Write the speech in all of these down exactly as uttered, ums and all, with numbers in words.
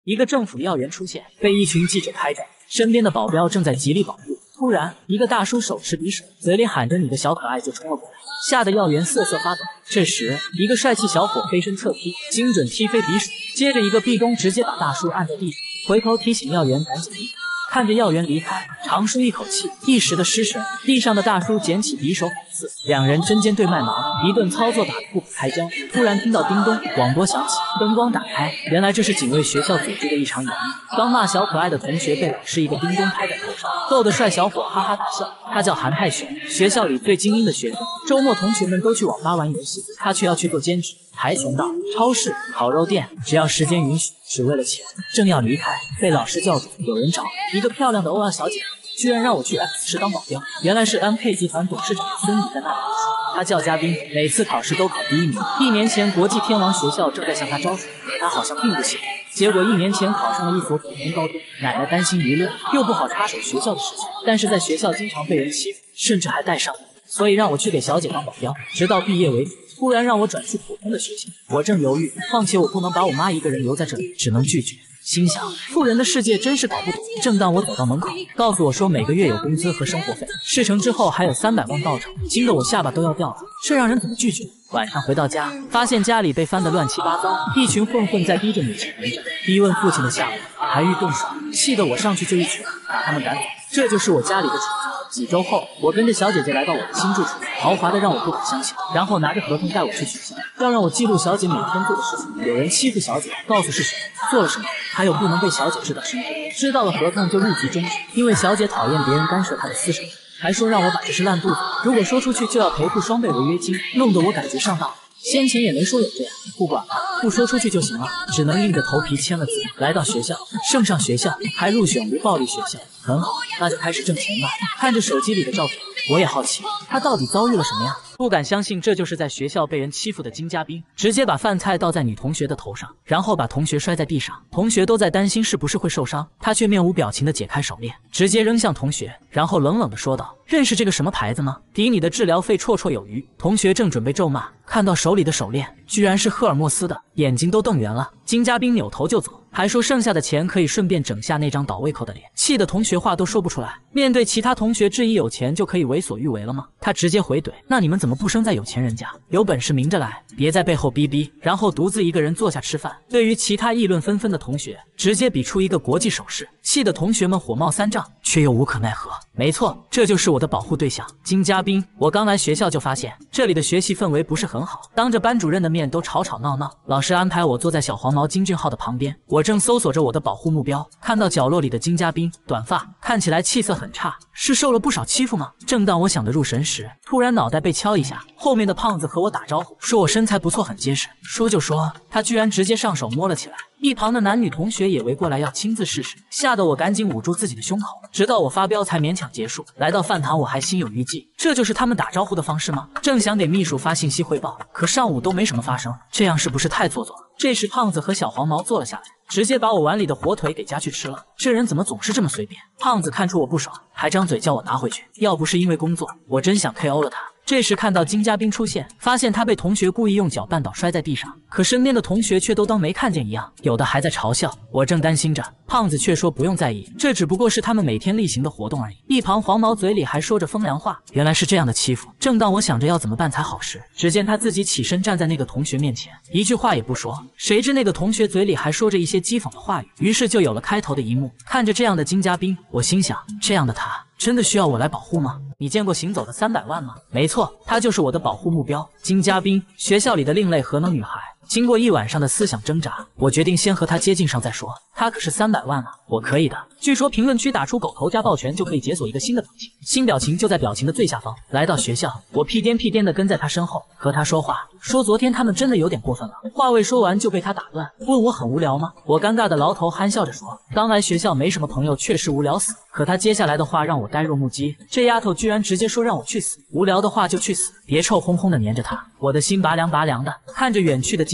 一个政府要员出现，被一群记者拍着，身边的保镖正在极力保护。突然，一个大叔手持匕首，嘴里喊着“你的小可爱”就冲了过来，吓得要员瑟瑟发抖。这时，一个帅气小伙飞身侧踢，精准踢飞匕首，接着一个壁咚直接把大叔按在地上，回头提醒要员赶紧离开。看着要员离开，长舒一口气，一时的失神。地上的大叔捡起匕首反刺，两人针尖对麦芒，一顿操作打得不可开交。突然听到叮咚，广播响起，灯光打开，原来这是警卫学校组织的一场演绎。刚骂小可爱的同学被老师一个叮咚拍在头上，逗得帅小伙哈哈大笑。他叫韩泰雄，学校里最精英的学生。周末同学们都去网吧玩游戏，他却要去做兼职。跆拳道、超市、烤肉店，只要时间允许，只为了钱。正要离开，被老师叫住，有人找一个漂亮的欧亚小姐，居然让我去 X 市当保镖。原来是 M K 集团董事长孙宇在那里读书，他叫嘉宾，每次考试都考第一名。一年前，国际天王学校正在向他招生，他好像并不喜欢。结果一年前考上了一所普通高中，奶奶担心舆论，又不好插手学校的事情，但是在学校经常被人欺负，甚至还带伤人，所以让我去给小姐当保镖，直到毕业为止。突然让我转去普通的学校，我正犹豫，况且我不能把我妈一个人留在这里，只能拒绝。心想，富人的世界真是搞不懂。正当我走到门口，告诉我说每个月有工资和生活费，事成之后还有三百万到手，惊得我下巴都要掉了，这让人怎么拒绝？晚上回到家，发现家里被翻得乱七八糟，一群混混在逼着母亲还债，逼问父亲的下落，还欲动手，气得我上去就一拳把他们赶走。这就是我家里的处境。几周后，我跟着小姐姐来到我的新住处，豪华的让我不敢相信，然后拿着合同带我去取消，要让我记录小姐每天做的事情。有人欺负小姐，告诉是谁，做了什么，还有不能被小姐知道身份，知道了合同就立即终止，因为小姐讨厌别人干涉她的私生活，还说让我把这事烂肚子，如果说出去就要赔付双倍违约金，弄得我感觉上当。先前也没说有这样，不管了，不说出去就行了，只能硬着头皮签了字。来到学校，升上学校，还入选无暴力学校，很好，那就开始挣钱吧。看着手机里的照片，我也好奇，他到底遭遇了什么呀？不敢相信这就是在学校被人欺负的金嘉宾，直接把饭菜倒在女同学的头上，然后把同学摔在地上。同学都在担心是不是会受伤，他却面无表情地解开手链，直接扔向同学，然后冷冷地说道：“认识这个什么牌子吗？抵你的治疗费绰绰有余。”同学正准备咒骂，看到手里的手链居然是赫尔墨斯的，眼睛都瞪圆了。金嘉宾扭头就走，还说剩下的钱可以顺便整下那张倒胃口的脸，气得同学话都说不出来。面对其他同学质疑有钱就可以为所欲为了吗？他直接回怼：“那你们怎么不生在有钱人家？有本事明着来，别在背后逼逼。”然后独自一个人坐下吃饭。对于其他议论纷纷的同学，直接比出一个国际手势，气得同学们火冒三丈，却又无可奈何。没错，这就是我的保护对象金嘉宾。我刚来学校就发现这里的学习氛围不是很好，当着班主任的面都吵吵闹闹。老师安排我坐在小黄毛金俊浩的旁边，我正搜索着我的保护目标，看到角落里的金嘉宾，短发，看起来气色很差，是受了不少欺负吗？正当我想得入神时，突然脑袋被敲一下，后面的胖子和我打招呼，说我身材不错，很结实。说就说，他居然直接上手摸了起来。一旁的男女同学也围过来要亲自试试，吓得我赶紧捂住自己的胸口，直到我发飙才勉强结束。来到饭堂，我还心有余悸，这就是他们打招呼的方式吗？正想给秘书发信息汇报，可上午都没什么发生，这样是不是太做作了？这时胖子和小黄毛坐了下来，直接把我碗里的火腿给夹去吃了。这人怎么总是这么随便？胖子看出我不爽，还张嘴叫我拿回去。要不是因为工作，我真想 K O 了他。这时看到金嘉宾出现，发现他被同学故意用脚绊倒摔在地上，可身边的同学却都当没看见一样，有的还在嘲笑。我正担心着，胖子却说不用在意，这只不过是他们每天例行的活动而已。一旁黄毛嘴里还说着风凉话，原来是这样的欺负。正当我想着要怎么办才好时，只见他自己起身站在那个同学面前，一句话也不说。谁知那个同学嘴里还说着一些讥讽的话语，于是就有了开头的一幕。看着这样的金嘉宾，我心想，这样的他真的需要我来保护吗？你见过行走的三百万吗？没错，他就是我的保护目标金嘉宾，学校里的另类核能女孩。经过一晚上的思想挣扎，我决定先和他接近上再说。他可是三百万啊，我可以的。据说评论区打出狗头加抱拳就可以解锁一个新的表情，新表情就在表情的最下方。来到学校，我屁颠屁颠的跟在他身后，和他说话，说昨天他们真的有点过分了。话未说完就被他打断，问我很无聊吗？我尴尬的挠头憨笑着说，刚来学校没什么朋友，确实无聊死。可他接下来的话让我呆若木鸡，这丫头居然直接说让我去死，无聊的话就去死，别臭烘烘的黏着他。我的心拔凉拔凉的，看着远去的金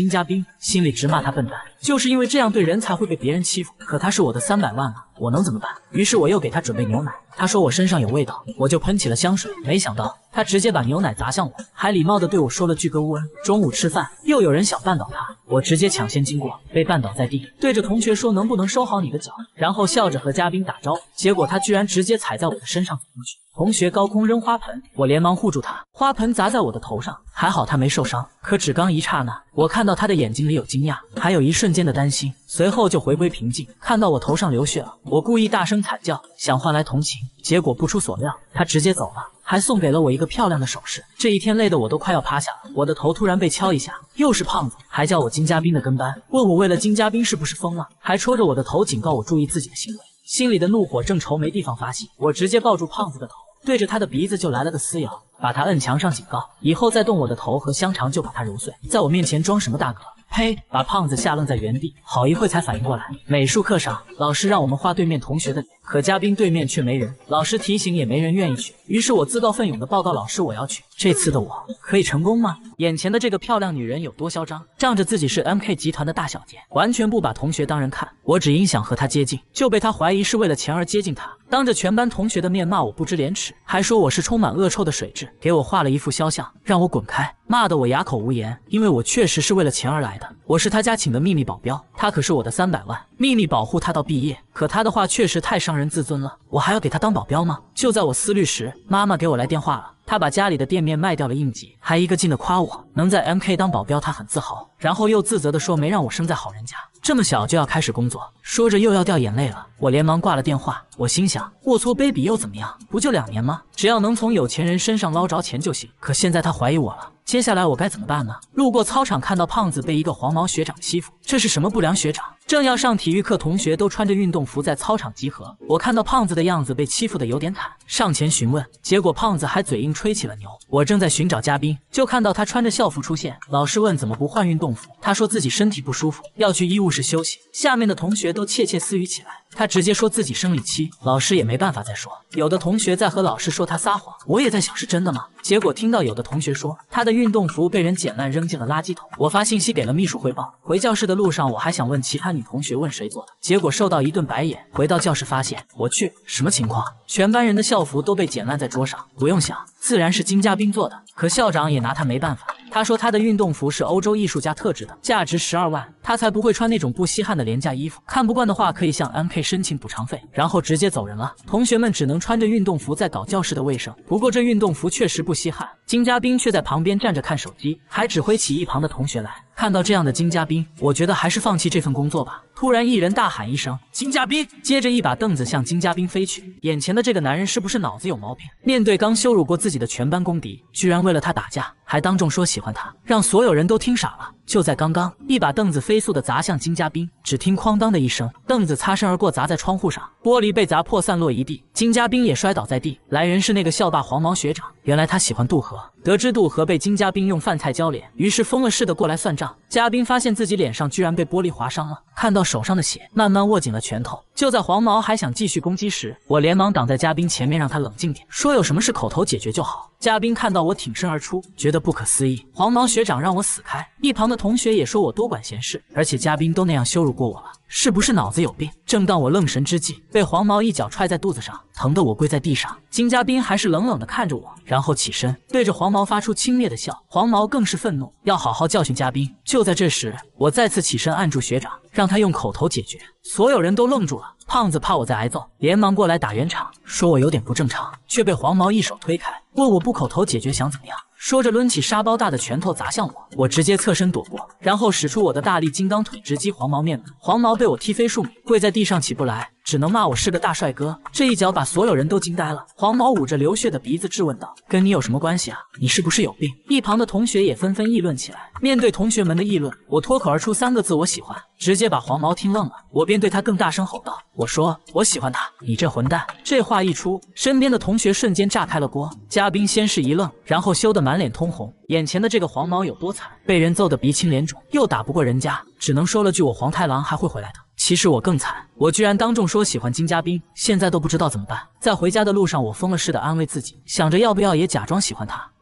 金嘉宾，心里直骂他笨蛋，就是因为这样对人才会被别人欺负。可他是我的三百万啊，我能怎么办？于是我又给他准备牛奶。他说我身上有味道，我就喷起了香水。没想到他直接把牛奶砸向我，还礼貌地对我说了句歌乌恩。中午吃饭，又有人想绊倒他，我直接抢先经过，被绊倒在地，对着同学说能不能收好你的脚，然后笑着和嘉宾打招呼。结果他居然直接踩在我的身上走过去。同学高空扔花盆，我连忙护住他，花盆砸在我的头上，还好他没受伤。可只刚一刹那，我看到他的眼睛里有惊讶，还有一瞬间的担心，随后就回归平静。看到我头上流血了，我故意大声惨叫，想换来同情，结果不出所料，他直接走了，还送给了我一个漂亮的首饰。这一天累得我都快要趴下了，我的头突然被敲一下，又是胖子，还叫我金嘉宾的跟班，问我为了金嘉宾是不是疯了，还戳着我的头警告我注意自己的行为。心里的怒火正愁没地方发泄，我直接抱住胖子的头，对着他的鼻子就来了个撕咬，把他摁墙上警告，以后再动我的头和香肠就把他揉碎。在我面前装什么大哥？呸！把胖子吓愣在原地，好一会才反应过来。美术课上，老师让我们画对面同学的脸，可嘉宾对面却没人，老师提醒也没人愿意去。于是我自告奋勇地报告老师我要去。这次的我可以成功吗？眼前的这个漂亮女人有多嚣张，仗着自己是 M K 集团的大小姐，完全不把同学当人看。我只因想和她接近，就被她怀疑是为了钱而接近她，当着全班同学的面骂我不知廉耻，还说我是充满恶臭的水蛭，给我画了一副肖像，让我滚开，骂得我哑口无言。因为我确实是为了钱而来的，我是他家请的秘密保镖，他可是我的三百万，秘密保护他到毕业。可他的话确实太伤人自尊了，我还要给他当保镖吗？就在我思虑时，妈妈给我来电话了，他把家里的店面卖掉了应急，还一个劲的夸我能在 M K 当保镖，他很自豪，然后又自责地说没让我生在好人家，这么小就要开始工作，说着又要掉眼泪了。我连忙挂了电话，我心想龌龊卑鄙又怎么样，不就两年吗？只要能从有钱人身上捞着钱就行。可现在他怀疑我了，接下来我该怎么办呢？路过操场看到胖子被一个黄毛学长欺负，这是什么不良学长？正要上体育课，同学都穿着运动服在操场集合，我看到胖子的样子被欺负的有点惨，上前询问，结果胖子还嘴硬吹起了牛。我正在寻找嘉宾，就看到他穿着校服出现，老师问怎么不换运动服，他说自己身体不舒服，要去医务室休息。下面的同学都窃窃私语起来，他直接说自己生理期，老师也没办法再说。有的同学在和老师说他撒谎，我也在想是真的吗？结果听到有的同学说他的运动服被人捡烂扔进了垃圾桶，我发信息给了秘书汇报。回教室的路上，我还想问其他女同学问谁做的，结果受到一顿白眼。回到教室发现，我去，什么情况？全班人的校服都被捡烂在桌上，不用想，自然是金嘉宾做的。可校长也拿他没办法，他说他的运动服是欧洲艺术家特制的，价值十二万，他才不会穿那种不稀罕的廉价衣服，看不惯的话可以向 M K 申请补偿费，然后直接走人了。同学们只能穿着运动服在搞教室的卫生，不过这运动服确实不稀罕，金嘉宾却在旁边站着看手机，还指挥起一旁的同学来。看到这样的金嘉宾，我觉得还是放弃这份工作吧。突然一人大喊一声金嘉宾，接着一把凳子向金嘉宾飞去。眼前的这个男人是不是脑子有毛病？面对刚羞辱过自己的全班公敌，居然为了他打架，还当众说喜欢他，让所有人都听傻了。就在刚刚，一把凳子飞速的砸向金嘉宾，只听哐当的一声，凳子擦身而过，砸在窗户上，玻璃被砸破散落一地，金嘉宾也摔倒在地。来人是那个校霸黄毛学长，原来他喜欢杜河，得知杜河被金嘉宾用饭菜浇脸，于是疯了似的过来算账。嘉宾发现自己脸上居然被玻璃划伤了，看到手上的血，慢慢握紧了拳头。就在黄毛还想继续攻击时，我连忙挡在嘉宾前面，让他冷静点，说有什么事口头解决就好。嘉宾看到我挺身而出，觉得不可思议，黄毛学长让我死开。一旁的同学也说我多管闲事，而且嘉宾都那样羞辱过我了，是不是脑子有病？正当我愣神之际，被黄毛一脚踹在肚子上，疼得我跪在地上。金嘉宾还是冷冷地看着我，然后起身对着黄毛发出轻蔑的笑。黄毛更是愤怒，要好好教训嘉宾。就在这时，我再次起身按住学长，让他用口头解决。所有人都愣住了，胖子怕我再挨揍，连忙过来打圆场，说我有点不正常，却被黄毛一手推开，问我不口头解决想怎么样。说着抡起沙包大的拳头砸向我，我直接侧身躲过，然后使出我的大力金刚腿直击黄毛面部。黄毛被我踢飞数米，跪在地上起不来，只能骂我是个大帅哥。这一脚把所有人都惊呆了。黄毛捂着流血的鼻子质问道：跟你有什么关系啊？你是不是有病？一旁的同学也纷纷议论起来。面对同学们的议论，我脱口而出三个字：我喜欢，直接把黄毛听愣了。我便对他更大声吼道：我说我喜欢他，你这混蛋！这话一出，身边的同学瞬间炸开了锅。嘉宾先是一愣，然后羞得满脸通红。眼前的这个黄毛有多惨，被人揍得鼻青脸肿，又打不过人家，只能说了句我黄太狼还会回来的。其实我更惨，我居然当众说喜欢金嘉宾，现在都不知道怎么办。在回家的路上，我疯了似的安慰自己，想着要不要也假装喜欢他。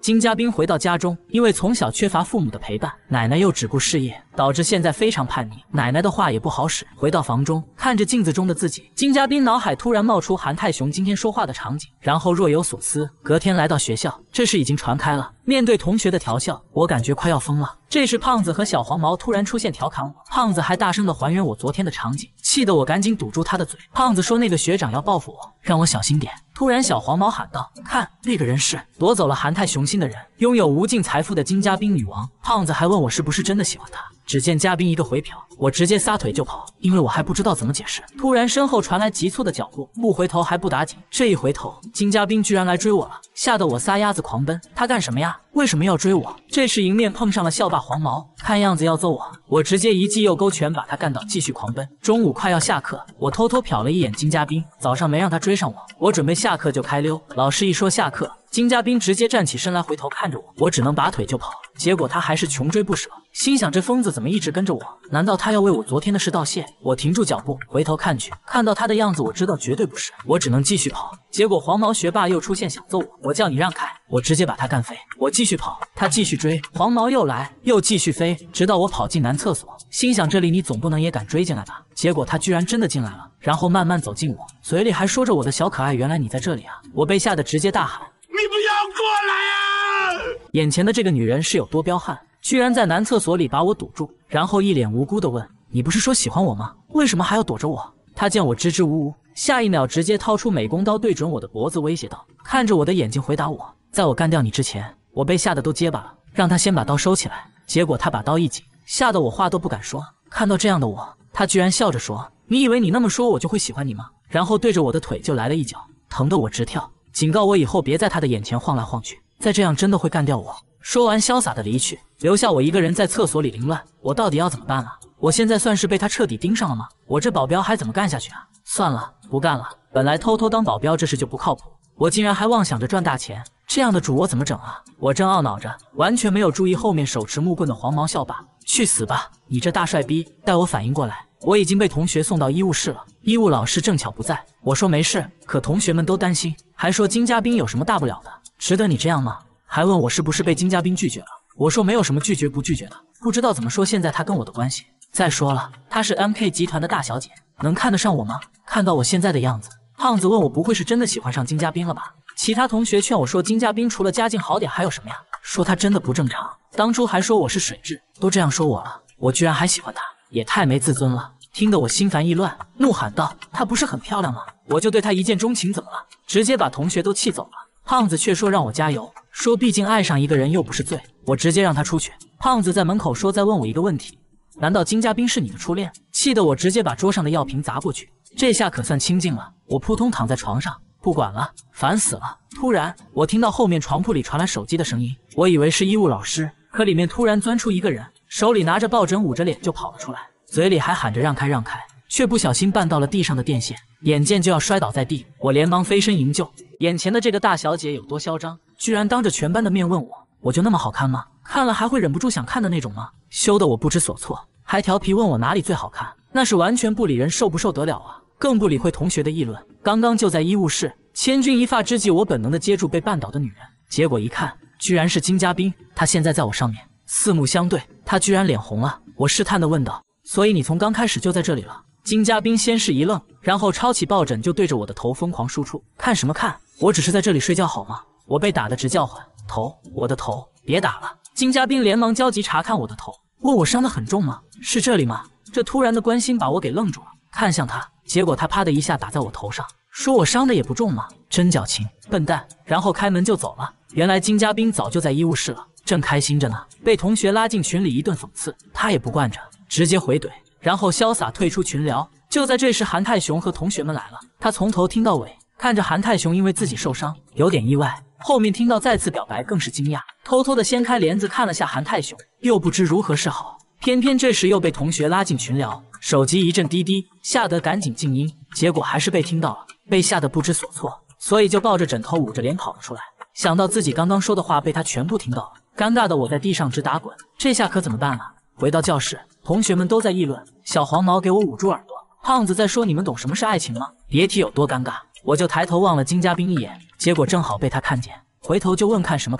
金嘉宾回到家中，因为从小缺乏父母的陪伴，奶奶又只顾事业，导致现在非常叛逆，奶奶的话也不好使。回到房中，看着镜子中的自己，金嘉宾脑海突然冒出韩泰雄今天说话的场景，然后若有所思。隔天来到学校，这事已经传开了。面对同学的调笑，我感觉快要疯了。这时胖子和小黄毛突然出现调侃我，胖子还大声的还原我昨天的场景，气得我赶紧堵住他的嘴。胖子说那个学长要报复我，让我小心点。突然小黄毛喊道：“看，那个人是夺走了韩泰雄心的人，拥有无尽财富的金嘉宾女王。”胖子还问我是不是真的喜欢他。只见嘉宾一个回瓢，我直接撒腿就跑，因为我还不知道怎么解释。突然身后传来急促的脚步，不回头还不打紧，这一回头，金嘉宾居然来追我了，吓得我撒丫子狂奔。他干什么呀？为什么要追我？这时迎面碰上了校霸黄毛，看样子要揍我，我直接一记右勾拳把他干倒，继续狂奔。中午快要下课，我偷偷瞟了一眼金嘉宾，早上没让他追上我，我准备下课就开溜。老师一说下课，金嘉宾直接站起身来，回头看着我，我只能拔腿就跑。结果他还是穷追不舍，心想这疯子怎么一直跟着我？难道他要为我昨天的事道谢？我停住脚步，回头看去，看到他的样子，我知道绝对不是，我只能继续跑。结果黄毛学霸又出现想揍我，我叫你让开，我直接把他干飞。我继续跑，他继续追，黄毛又来，又继续飞，直到我跑进男厕所，心想这里你总不能也敢追进来吧？结果他居然真的进来了，然后慢慢走近我，嘴里还说着我的小可爱，原来你在这里啊！我被吓得直接大喊：你不要过来啊！眼前的这个女人是有多彪悍，居然在男厕所里把我堵住，然后一脸无辜地问：你不是说喜欢我吗？为什么还要躲着我？她见我支支吾吾，下一秒直接掏出美工刀对准我的脖子威胁道，看着我的眼睛回答我：在我干掉你之前。我被吓得都结巴了，让他先把刀收起来。结果他把刀一紧，吓得我话都不敢说。看到这样的我，他居然笑着说：你以为你那么说我就会喜欢你吗？然后对着我的腿就来了一脚，疼得我直跳，警告我以后别在他的眼前晃来晃去，再这样真的会干掉我。说完潇洒的离去，留下我一个人在厕所里凌乱。我到底要怎么办啊？我现在算是被他彻底盯上了吗？我这保镖还怎么干下去啊？算了，不干了。本来偷偷当保镖这事就不靠谱，我竟然还妄想着赚大钱，这样的主我怎么整啊？我正懊恼着，完全没有注意后面手持木棍的黄毛校霸。去死吧，你这大帅逼！待我反应过来，我已经被同学送到医务室了，医务老师正巧不在。我说没事，可同学们都担心，还说金嘉宾有什么大不了的，值得你这样吗？还问我是不是被金嘉宾拒绝了。我说没有什么拒绝不拒绝的，不知道怎么说现在他跟我的关系。再说了，她是 M K 集团的大小姐，能看得上我吗？看到我现在的样子，胖子问我不会是真的喜欢上金嘉宾了吧？其他同学劝我说金嘉宾除了家境好点还有什么呀？说他真的不正常，当初还说我是水蛭，都这样说我了，我居然还喜欢他，也太没自尊了。听得我心烦意乱，怒喊道：她不是很漂亮吗？我就对她一见钟情，怎么了？直接把同学都气走了。胖子却说让我加油，说毕竟爱上一个人又不是罪。我直接让他出去。胖子在门口说再问我一个问题，难道金嘉宾是你的初恋？气得我直接把桌上的药瓶砸过去，这下可算清静了。我扑通躺在床上，不管了，烦死了。突然我听到后面床铺里传来手机的声音，我以为是医务老师，可里面突然钻出一个人，手里拿着抱枕，捂着脸就跑了出来，嘴里还喊着让开让开，却不小心绊到了地上的电线，眼见就要摔倒在地。我连忙飞身营救。眼前的这个大小姐有多嚣张，居然当着全班的面问我，我就那么好看吗？看了还会忍不住想看的那种吗？羞得我不知所措，还调皮问我哪里最好看，那是完全不理人受不受得了啊，更不理会同学的议论。刚刚就在医务室，千钧一发之际，我本能的接住被绊倒的女人，结果一看，居然是金嘉宾，她现在在我上面，四目相对，她居然脸红了。我试探的问道：所以你从刚开始就在这里了？金嘉宾先是一愣，然后抄起抱枕就对着我的头疯狂输出。看什么看？我只是在这里睡觉好吗？我被打得直叫唤。头，我的头，别打了！金嘉宾连忙焦急查看我的头，问我伤得很重吗？是这里吗？这突然的关心把我给愣住了，看向他，结果他啪的一下打在我头上，说我伤的也不重吗？真矫情，笨蛋！然后开门就走了。原来金嘉宾早就在医务室了，正开心着呢，被同学拉进群里一顿讽刺，他也不惯着，直接回怼，然后潇洒退出群聊。就在这时，韩泰雄和同学们来了，他从头听到尾，看着韩泰雄因为自己受伤有点意外，后面听到再次表白更是惊讶，偷偷的掀开帘子看了下韩泰雄，又不知如何是好。偏偏这时又被同学拉进群聊，手机一阵滴滴，吓得赶紧静音，结果还是被听到了，被吓得不知所措，所以就抱着枕头捂着脸跑了出来。想到自己刚刚说的话被他全部听到了，尴尬的我在地上直打滚，这下可怎么办啊？回到教室，同学们都在议论，小黄毛给我捂住耳朵，胖子在说你们懂什么是爱情吗？别提有多尴尬。我就抬头望了金嘉宾一眼，结果正好被他看见，回头就问看什么看。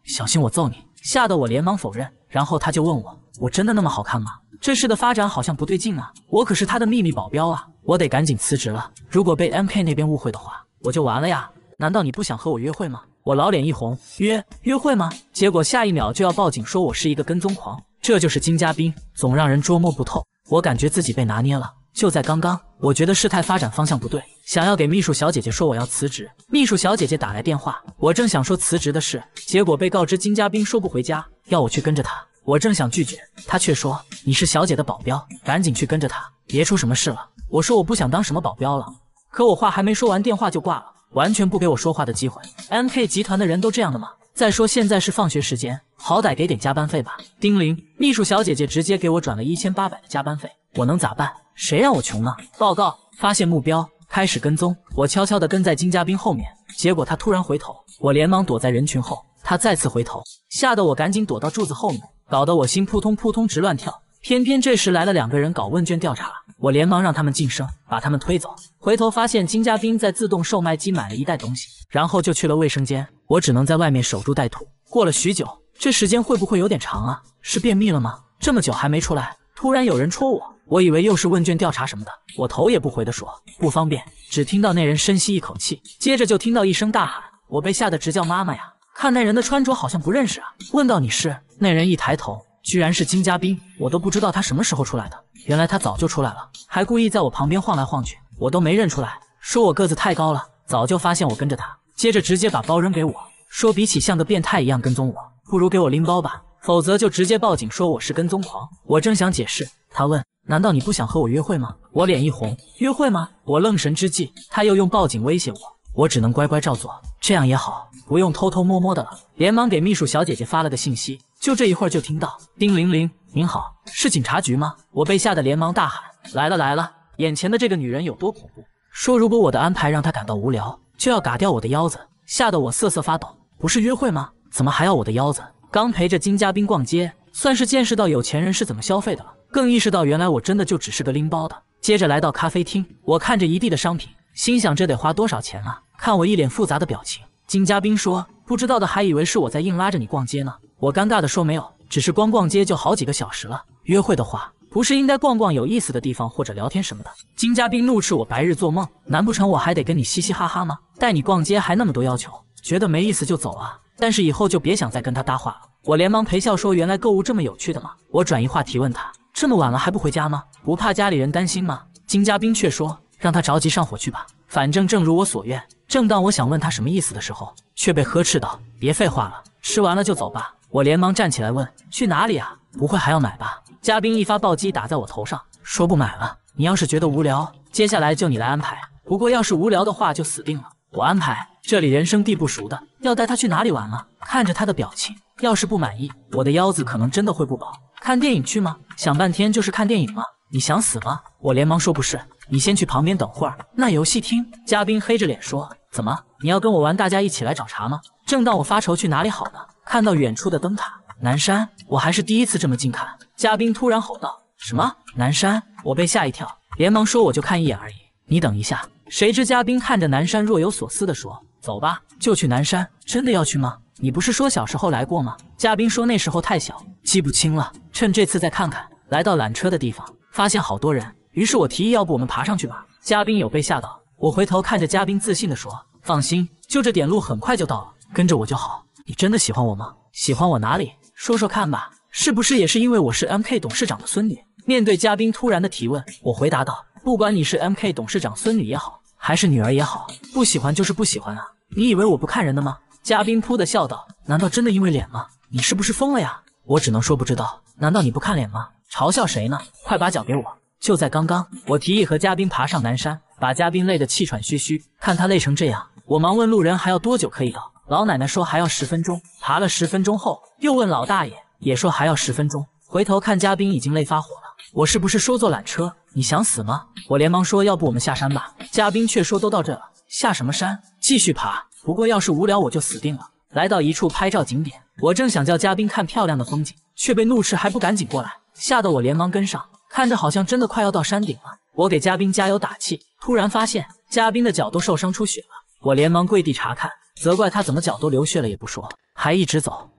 小心我揍你！吓得我连忙否认。然后他就问我，我真的那么好看吗？这事的发展好像不对劲啊！我可是他的秘密保镖啊！我得赶紧辞职了。如果被 M K 那边误会的话，我就完了呀！难道你不想和我约会吗？我老脸一红，约约会吗？结果下一秒就要报警说我是一个跟踪狂。这就是金嘉宾，总让人捉摸不透。我感觉自己被拿捏了。就在刚刚，我觉得事态发展方向不对，想要给秘书小姐姐说我要辞职。秘书小姐姐打来电话，我正想说辞职的事，结果被告知金嘉宾说不回家，要我去跟着他。我正想拒绝，他却说你是小姐的保镖，赶紧去跟着他，别出什么事了。我说我不想当什么保镖了，可我话还没说完，电话就挂了，完全不给我说话的机会。M K 集团的人都这样的吗？再说现在是放学时间，好歹给点加班费吧。叮铃，秘书小姐姐直接给我转了一千八百的加班费，我能咋办？谁让我穷呢？报告，发现目标，开始跟踪。我悄悄地跟在金嘉宾后面，结果他突然回头，我连忙躲在人群后，他再次回头，吓得我赶紧躲到柱子后面，搞得我心扑通扑通直乱跳。偏偏这时来了两个人搞问卷调查，我连忙让他们晋升，把他们推走。回头发现金嘉宾在自动售卖机买了一袋东西，然后就去了卫生间，我只能在外面守株待兔。过了许久，这时间会不会有点长啊？是便秘了吗？这么久还没出来，突然有人戳我，我以为又是问卷调查什么的，我头也不回地说不方便。只听到那人深吸一口气，接着就听到一声大喊，我被吓得直叫妈妈呀！看那人的穿着好像不认识啊，问到你是？那人一抬头，居然是金嘉宾，我都不知道他什么时候出来的，原来他早就出来了，还故意在我旁边晃来晃去，我都没认出来，说我个子太高了，早就发现我跟着他，接着直接把包扔给我，说比起像个变态一样跟踪我，不如给我拎包吧，否则就直接报警说我是跟踪狂。我正想解释，他问，难道你不想和我约会吗？我脸一红，约会吗？我愣神之际，他又用报警威胁我，我只能乖乖照做，这样也好，不用偷偷摸摸的了。连忙给秘书小姐姐发了个信息，就这一会儿就听到叮铃铃，您好，是警察局吗？我被吓得连忙大喊，来了来了！眼前的这个女人有多恐怖，说如果我的安排让她感到无聊，就要嘎掉我的腰子，吓得我瑟瑟发抖。不是约会吗？怎么还要我的腰子？刚陪着金嘉宾逛街，算是见识到有钱人是怎么消费的了，更意识到原来我真的就只是个拎包的。接着来到咖啡厅，我看着一地的商品，心想这得花多少钱啊？看我一脸复杂的表情，金嘉宾说，不知道的还以为是我在硬拉着你逛街呢。我尴尬的说没有，只是光逛街就好几个小时了，约会的话不是应该逛逛有意思的地方或者聊天什么的？金嘉宾怒斥我白日做梦，难不成我还得跟你嘻嘻哈哈吗？带你逛街还那么多要求，觉得没意思就走啊，但是以后就别想再跟他搭话了。我连忙陪笑说，原来购物这么有趣的吗？我转移话题问他，这么晚了还不回家吗？不怕家里人担心吗？金嘉宾却说，让他着急上火去吧，反正正如我所愿。正当我想问他什么意思的时候，却被呵斥道，别废话了，吃完了就走吧。我连忙站起来问，去哪里啊？不会还要买吧？嘉宾一发暴击打在我头上，说不买了，你要是觉得无聊，接下来就你来安排，不过要是无聊的话就死定了。我安排？这里人生地不熟的，要带他去哪里玩啊？看着他的表情，要是不满意，我的腰子可能真的会不保。看电影去吗？想半天就是看电影吗？你想死吗？我连忙说不是，你先去旁边等会儿。那游戏厅？嘉宾黑着脸说，怎么，你要跟我玩大家一起来找茬吗？正当我发愁去哪里好呢，看到远处的灯塔南山，我还是第一次这么近看。嘉宾突然吼道，什么南山？我被吓一跳，连忙说我就看一眼而已，你等一下。谁知嘉宾看着南山若有所思地说，走吧，就去南山。真的要去吗？你不是说小时候来过吗？嘉宾说那时候太小，记不清了，趁这次再看看。来到缆车的地方，发现好多人，于是我提议要不我们爬上去吧。嘉宾有被吓到，我回头看着嘉宾自信地说，放心，就这点路很快就到了，跟着我就好。你真的喜欢我吗？喜欢我哪里？说说看吧，是不是也是因为我是 M K 董事长的孙女？面对嘉宾突然的提问，我回答道，不管你是 M K 董事长孙女也好，还是女儿也好，不喜欢就是不喜欢啊，你以为我不看人的吗？嘉宾噗的笑道，难道真的因为脸吗？你是不是疯了呀？我只能说不知道，难道你不看脸吗？嘲笑谁呢？快把脚给我！就在刚刚，我提议和嘉宾爬上南山，把嘉宾累得气喘吁吁。看他累成这样，我忙问路人还要多久可以到，老奶奶说还要十分钟。爬了十分钟后，又问老大爷，也说还要十分钟。回头看嘉宾已经累发火了，我是不是说坐缆车？你想死吗？我连忙说要不我们下山吧。嘉宾却说都到这了，下什么山？继续爬。不过要是无聊我就死定了。来到一处拍照景点，我正想叫嘉宾看漂亮的风景，却被怒斥还不赶紧过来，吓得我连忙跟上，看着好像真的快要到山顶了。我给嘉宾加油打气，突然发现嘉宾的脚都受伤出血了，我连忙跪地查看，责怪他怎么脚都流血了也不说，还一直走。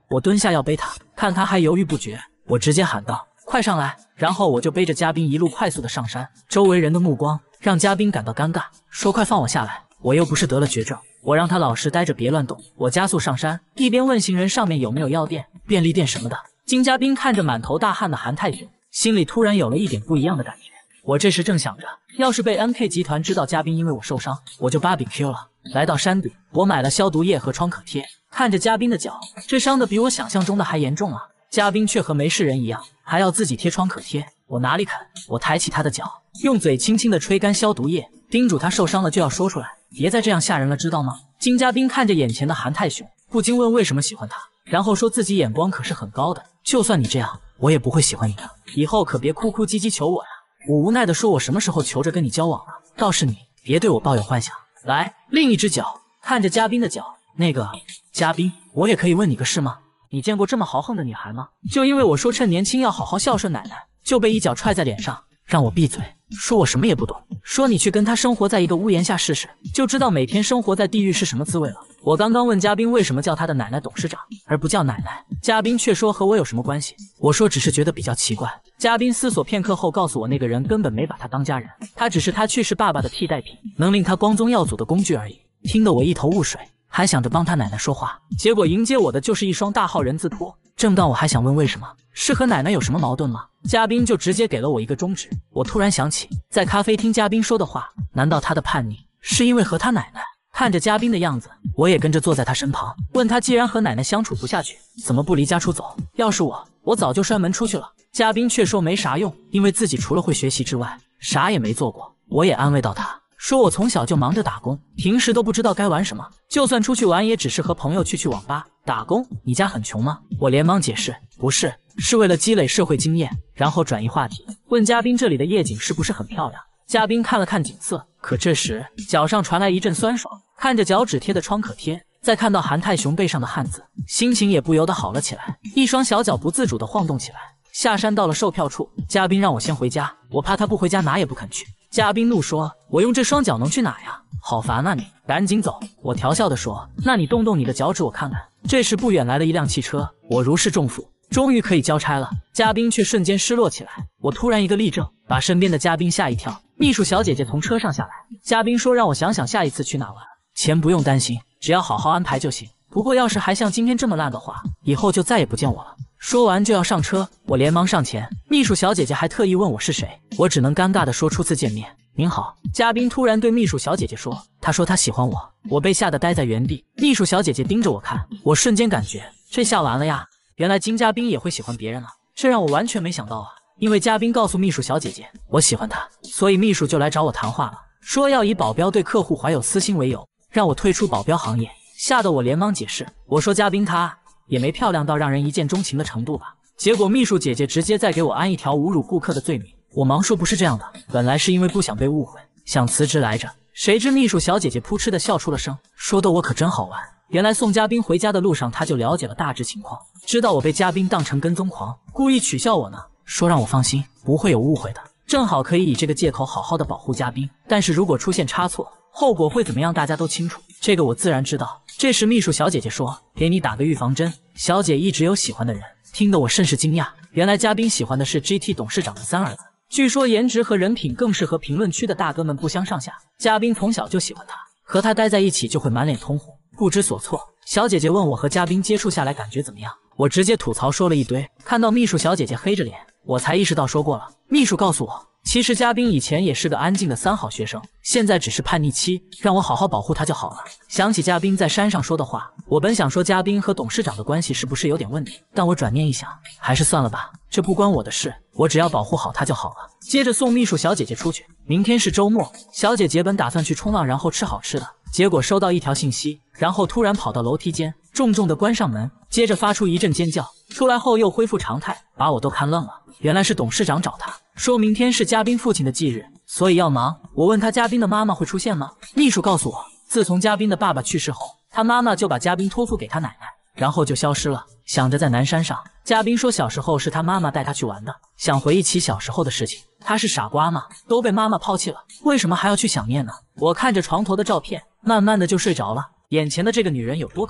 我蹲下要背他，看他还犹豫不决，我直接喊道：“快上来！”然后我就背着嘉宾一路快速的上山，周围人的目光让嘉宾感到尴尬，说：“快放我下来！我又不是得了绝症。”我让他老实待着，别乱动。我加速上山，一边问行人上面有没有药店、便利店什么的。金嘉宾看着满头大汗的韩泰雄，心里突然有了一点不一样的感觉。我这时正想着，要是被 M K 集团知道嘉宾因为我受伤，我就 barbecue 了。来到山顶，我买了消毒液和创可贴，看着嘉宾的脚，这伤的比我想象中的还严重啊！嘉宾却和没事人一样，还要自己贴创可贴。我哪里肯？我抬起他的脚，用嘴轻轻地吹干消毒液，叮嘱他受伤了就要说出来，别再这样吓人了，知道吗？金嘉宾看着眼前的韩泰雄，不禁问为什么喜欢他，然后说自己眼光可是很高的，就算你这样，我也不会喜欢你的，以后可别哭哭唧唧求我呀。我无奈地说，我什么时候求着跟你交往了？倒是你，别对我抱有幻想。来，另一只脚看着嘉宾的脚，那个嘉宾，我也可以问你个事吗？你见过这么豪横的女孩吗？就因为我说趁年轻要好好孝顺奶奶，就被一脚踹在脸上，让我闭嘴，说我什么也不懂，说你去跟她生活在一个屋檐下试试，就知道每天生活在地狱是什么滋味了。我刚刚问嘉宾为什么叫他的奶奶董事长而不叫奶奶，嘉宾却说和我有什么关系。我说只是觉得比较奇怪。嘉宾思索片刻后告诉我，那个人根本没把他当家人，他只是他去世爸爸的替代品，能令他光宗耀祖的工具而已。听得我一头雾水，还想着帮他奶奶说话，结果迎接我的就是一双大号人字拖。正当我还想问为什么，是和奶奶有什么矛盾吗？嘉宾就直接给了我一个中指。我突然想起在咖啡厅嘉宾说的话，难道他的叛逆是因为和他奶奶？看着嘉宾的样子，我也跟着坐在他身旁，问他既然和奶奶相处不下去，怎么不离家出走？要是我，我早就摔门出去了。嘉宾却说没啥用，因为自己除了会学习之外，啥也没做过。我也安慰到他，说我从小就忙着打工，平时都不知道该玩什么，就算出去玩也只是和朋友去去网吧打工。你家很穷吗？我连忙解释，不是，是为了积累社会经验，然后转移话题，问嘉宾这里的夜景是不是很漂亮。嘉宾看了看景色，可这时脚上传来一阵酸爽，看着脚趾贴的创可贴，再看到韩泰雄背上的汉字，心情也不由得好了起来，一双小脚不自主地晃动起来。下山到了售票处，嘉宾让我先回家，我怕他不回家哪也不肯去。嘉宾怒说，我用这双脚能去哪呀？好烦啊你，赶紧走。我调笑地说，那你动动你的脚趾我看看。这时不远来了一辆汽车，我如释重负，终于可以交差了。嘉宾却瞬间失落起来，我突然一个立正，把身边的嘉宾吓一跳。秘书小姐姐从车上下来，嘉宾说让我想想下一次去哪玩，钱不用担心，只要好好安排就行。不过要是还像今天这么烂的话，以后就再也不见我了。说完就要上车，我连忙上前，秘书小姐姐还特意问我是谁，我只能尴尬地说初次见面，您好。嘉宾突然对秘书小姐姐说，她说她喜欢我。我被吓得呆在原地，秘书小姐姐盯着我看，我瞬间感觉这下完了呀，原来金嘉宾也会喜欢别人啊，这让我完全没想到啊。因为嘉宾告诉秘书小姐姐我喜欢她，所以秘书就来找我谈话了，说要以保镖对客户怀有私心为由，让我退出保镖行业。吓得我连忙解释，我说嘉宾她也没漂亮到让人一见钟情的程度吧。结果秘书姐姐直接再给我安一条侮辱顾客的罪名。我忙说不是这样的，本来是因为不想被误会，想辞职来着。谁知秘书小姐姐扑哧的笑出了声，说的我可真好玩。原来送嘉宾回家的路上，她就了解了大致情况，知道我被嘉宾当成跟踪狂，故意取笑我呢，说让我放心，不会有误会的，正好可以以这个借口好好的保护嘉宾。但是如果出现差错，后果会怎么样大家都清楚，这个我自然知道。这时秘书小姐姐说，给你打个预防针，小姐一直有喜欢的人。听得我甚是惊讶，原来嘉宾喜欢的是 G T 董事长的三儿子，据说颜值和人品更是和评论区的大哥们不相上下。嘉宾从小就喜欢他，和他待在一起就会满脸通红，不知所措。小姐姐问我和嘉宾接触下来感觉怎么样，我直接吐槽说了一堆。看到秘书小姐姐黑着脸，我才意识到说过了。秘书告诉我，其实嘉宾以前也是个安静的三好学生，现在只是叛逆期，让我好好保护他就好了。想起嘉宾在山上说的话，我本想说嘉宾和董事长的关系是不是有点问题，但我转念一想，还是算了吧，这不关我的事，我只要保护好他就好了。接着送秘书小姐姐出去，明天是周末，小姐姐本打算去冲浪然后吃好吃的，结果收到一条信息，然后突然跑到楼梯间，重重的关上门，接着发出一阵尖叫，出来后又恢复常态，把我都看愣了。原来是董事长找他，说明天是嘉宾父亲的忌日，所以要忙。我问他嘉宾的妈妈会出现吗？秘书告诉我，自从嘉宾的爸爸去世后，他妈妈就把嘉宾托付给他奶奶，然后就消失了。想着在南山上，嘉宾说小时候是他妈妈带他去玩的，想回忆起小时候的事情。他是傻瓜吗？都被妈妈抛弃了，为什么还要去想念呢？我看着床头的照片，慢慢的就睡着了。眼前的这个女人有多可怕？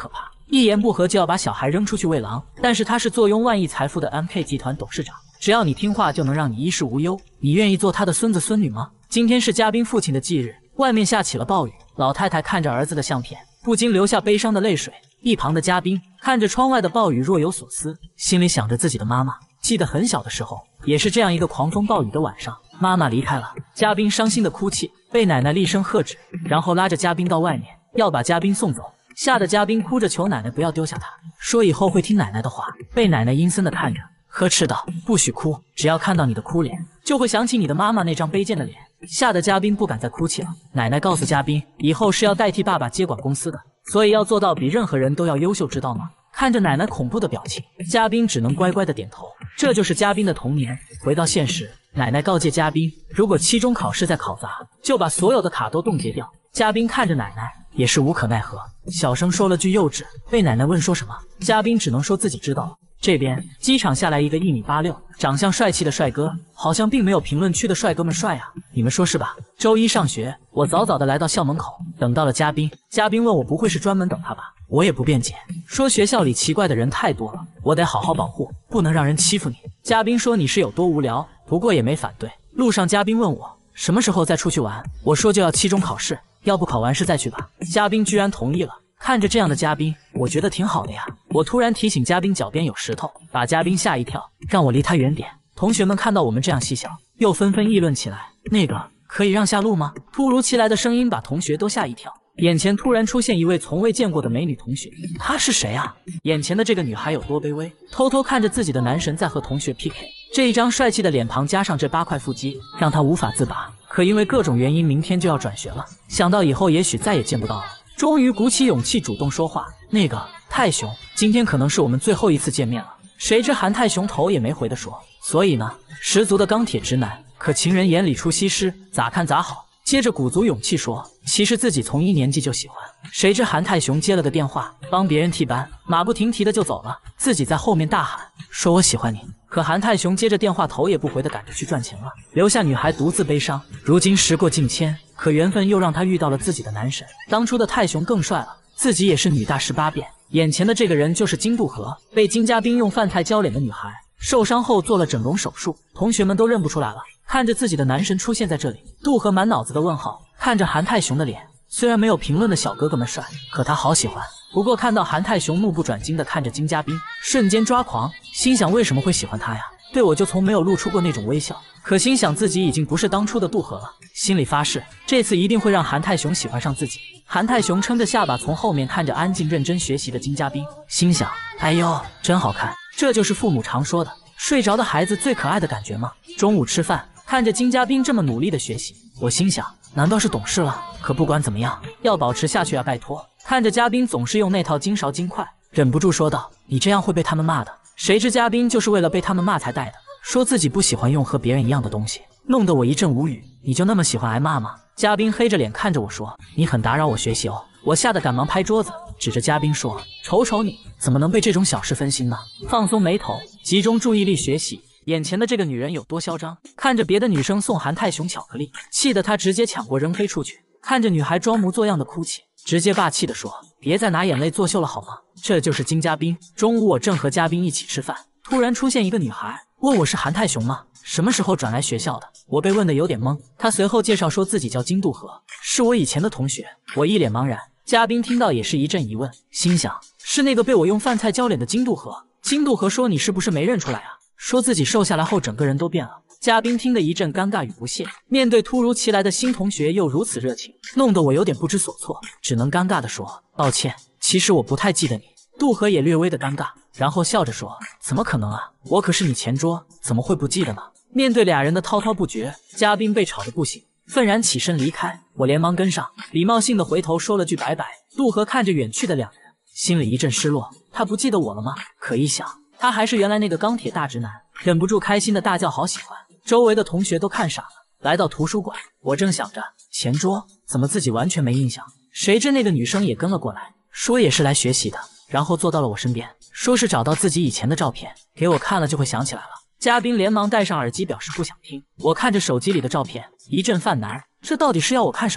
一言不合就要把小孩扔出去喂狼。但是他是坐拥万亿财富的 M K 集团董事长，只要你听话，就能让你衣食无忧。你愿意做他的孙子孙女吗？今天是嘉宾父亲的忌日，外面下起了暴雨。老太太看着儿子的相片，不禁流下悲伤的泪水。一旁的嘉宾看着窗外的暴雨，若有所思，心里想着自己的妈妈。记得很小的时候，也是这样一个狂风暴雨的晚上，妈妈离开了，嘉宾伤心的哭泣，被奶奶厉声喝止，然后拉着嘉宾到外面，要把嘉宾送走。吓得嘉宾哭着求奶奶不要丢下他，说以后会听奶奶的话。被奶奶阴森的看着，呵斥道：“不许哭，只要看到你的哭脸，就会想起你的妈妈那张卑贱的脸。”吓得嘉宾不敢再哭泣了。奶奶告诉嘉宾，以后是要代替爸爸接管公司的，所以要做到比任何人都要优秀，知道吗？看着奶奶恐怖的表情，嘉宾只能乖乖的点头。这就是嘉宾的童年。回到现实，奶奶告诫嘉宾，如果期中考试再考砸，就把所有的卡都冻结掉。嘉宾看着奶奶，也是无可奈何，小声说了句幼稚。被奶奶问说什么，嘉宾只能说自己知道了。这边机场下来一个一米八六、长相帅气的帅哥，好像并没有评论区的帅哥们帅啊，你们说是吧？周一上学，我早早的来到校门口，等到了嘉宾。嘉宾问我不会是专门等他吧？我也不辩解，说学校里奇怪的人太多了，我得好好保护，不能让人欺负你。嘉宾说你是有多无聊，不过也没反对。路上嘉宾问我什么时候再出去玩，我说就要期中考试，要不考完试再去吧。嘉宾居然同意了。看着这样的嘉宾，我觉得挺好的呀。我突然提醒嘉宾脚边有石头，把嘉宾吓一跳，让我离他远点。同学们看到我们这样嬉笑，又纷纷议论起来，那个可以让下路吗？突如其来的声音把同学都吓一跳。眼前突然出现一位从未见过的美女同学，她是谁啊？眼前的这个女孩有多卑微，偷偷看着自己的男神在和同学 P K。 这一张帅气的脸庞加上这八块腹肌，让她无法自拔。可因为各种原因，明天就要转学了，想到以后也许再也见不到了，终于鼓起勇气主动说话，那个泰雄，今天可能是我们最后一次见面了。谁知韩泰雄头也没回的说，所以呢，十足的钢铁直男，可情人眼里出西施，咋看咋好。接着鼓足勇气说，其实自己从一年级就喜欢。谁知韩泰雄接了个电话，帮别人替班，马不停蹄的就走了，自己在后面大喊说我喜欢你。可韩泰雄接着电话头也不回的赶着去赚钱了，留下女孩独自悲伤。如今时过境迁，可缘分又让他遇到了自己的男神。当初的泰雄更帅了，自己也是女大十八变。眼前的这个人就是金渡河，被金嘉宾用饭菜浇脸的女孩，受伤后做了整容手术，同学们都认不出来了。看着自己的男神出现在这里，渡河满脑子的问号，看着韩泰雄的脸，虽然没有评论的小哥哥们帅，可他好喜欢。不过看到韩泰雄目不转睛的看着金嘉宾，瞬间抓狂，心想为什么会喜欢他呀？对我就从没有露出过那种微笑。可心想自己已经不是当初的渡河了，心里发誓这次一定会让韩泰雄喜欢上自己。韩泰雄撑着下巴从后面看着安静认真学习的金嘉宾，心想哎呦真好看，这就是父母常说的睡着的孩子最可爱的感觉吗？中午吃饭，看着金嘉宾这么努力的学习，我心想难道是懂事了？可不管怎么样，要保持下去啊，拜托。看着嘉宾总是用那套金勺金筷，忍不住说道，你这样会被他们骂的。谁知嘉宾就是为了被他们骂才带的，说自己不喜欢用和别人一样的东西，弄得我一阵无语。你就那么喜欢挨骂吗？嘉宾黑着脸看着我说，你很打扰我学习哦。我吓得赶忙拍桌子，指着嘉宾说，瞅瞅你怎么能被这种小事分心呢？放松眉头，集中注意力学习。眼前的这个女人有多嚣张，看着别的女生送韩泰雄巧克力，气得她直接抢过扔飞出去。看着女孩装模作样的哭泣，直接霸气地说，别再拿眼泪作秀了好吗？这就是金嘉宾。中午我正和嘉宾一起吃饭，突然出现一个女孩，问我是韩泰雄吗？什么时候转来学校的？我被问得有点懵。她随后介绍说自己叫金渡河，是我以前的同学。我一脸茫然。嘉宾听到也是一阵疑问，心想是那个被我用饭菜浇脸的金渡河。金渡河说，你是不是没认出来啊？说自己瘦下来后整个人都变了。嘉宾听得一阵尴尬与不屑，面对突如其来的新同学又如此热情，弄得我有点不知所措，只能尴尬地说抱歉，其实我不太记得你。渡河也略微的尴尬，然后笑着说，怎么可能啊，我可是你前桌，怎么会不记得呢？面对俩人的滔滔不绝，嘉宾被吵得不行，愤然起身离开。我连忙跟上，礼貌性的回头说了句拜拜。渡河看着远去的两人，心里一阵失落，他不记得我了吗？可一想他还是原来那个钢铁大直男，忍不住开心的大叫好喜欢。周围的同学都看傻了。来到图书馆，我正想着前桌怎么自己完全没印象，谁知那个女生也跟了过来，说也是来学习的，然后坐到了我身边，说是找到自己以前的照片，给我看了就会想起来了。嘉宾连忙戴上耳机表示不想听。我看着手机里的照片，一阵犯难，这到底是要我看什么呀？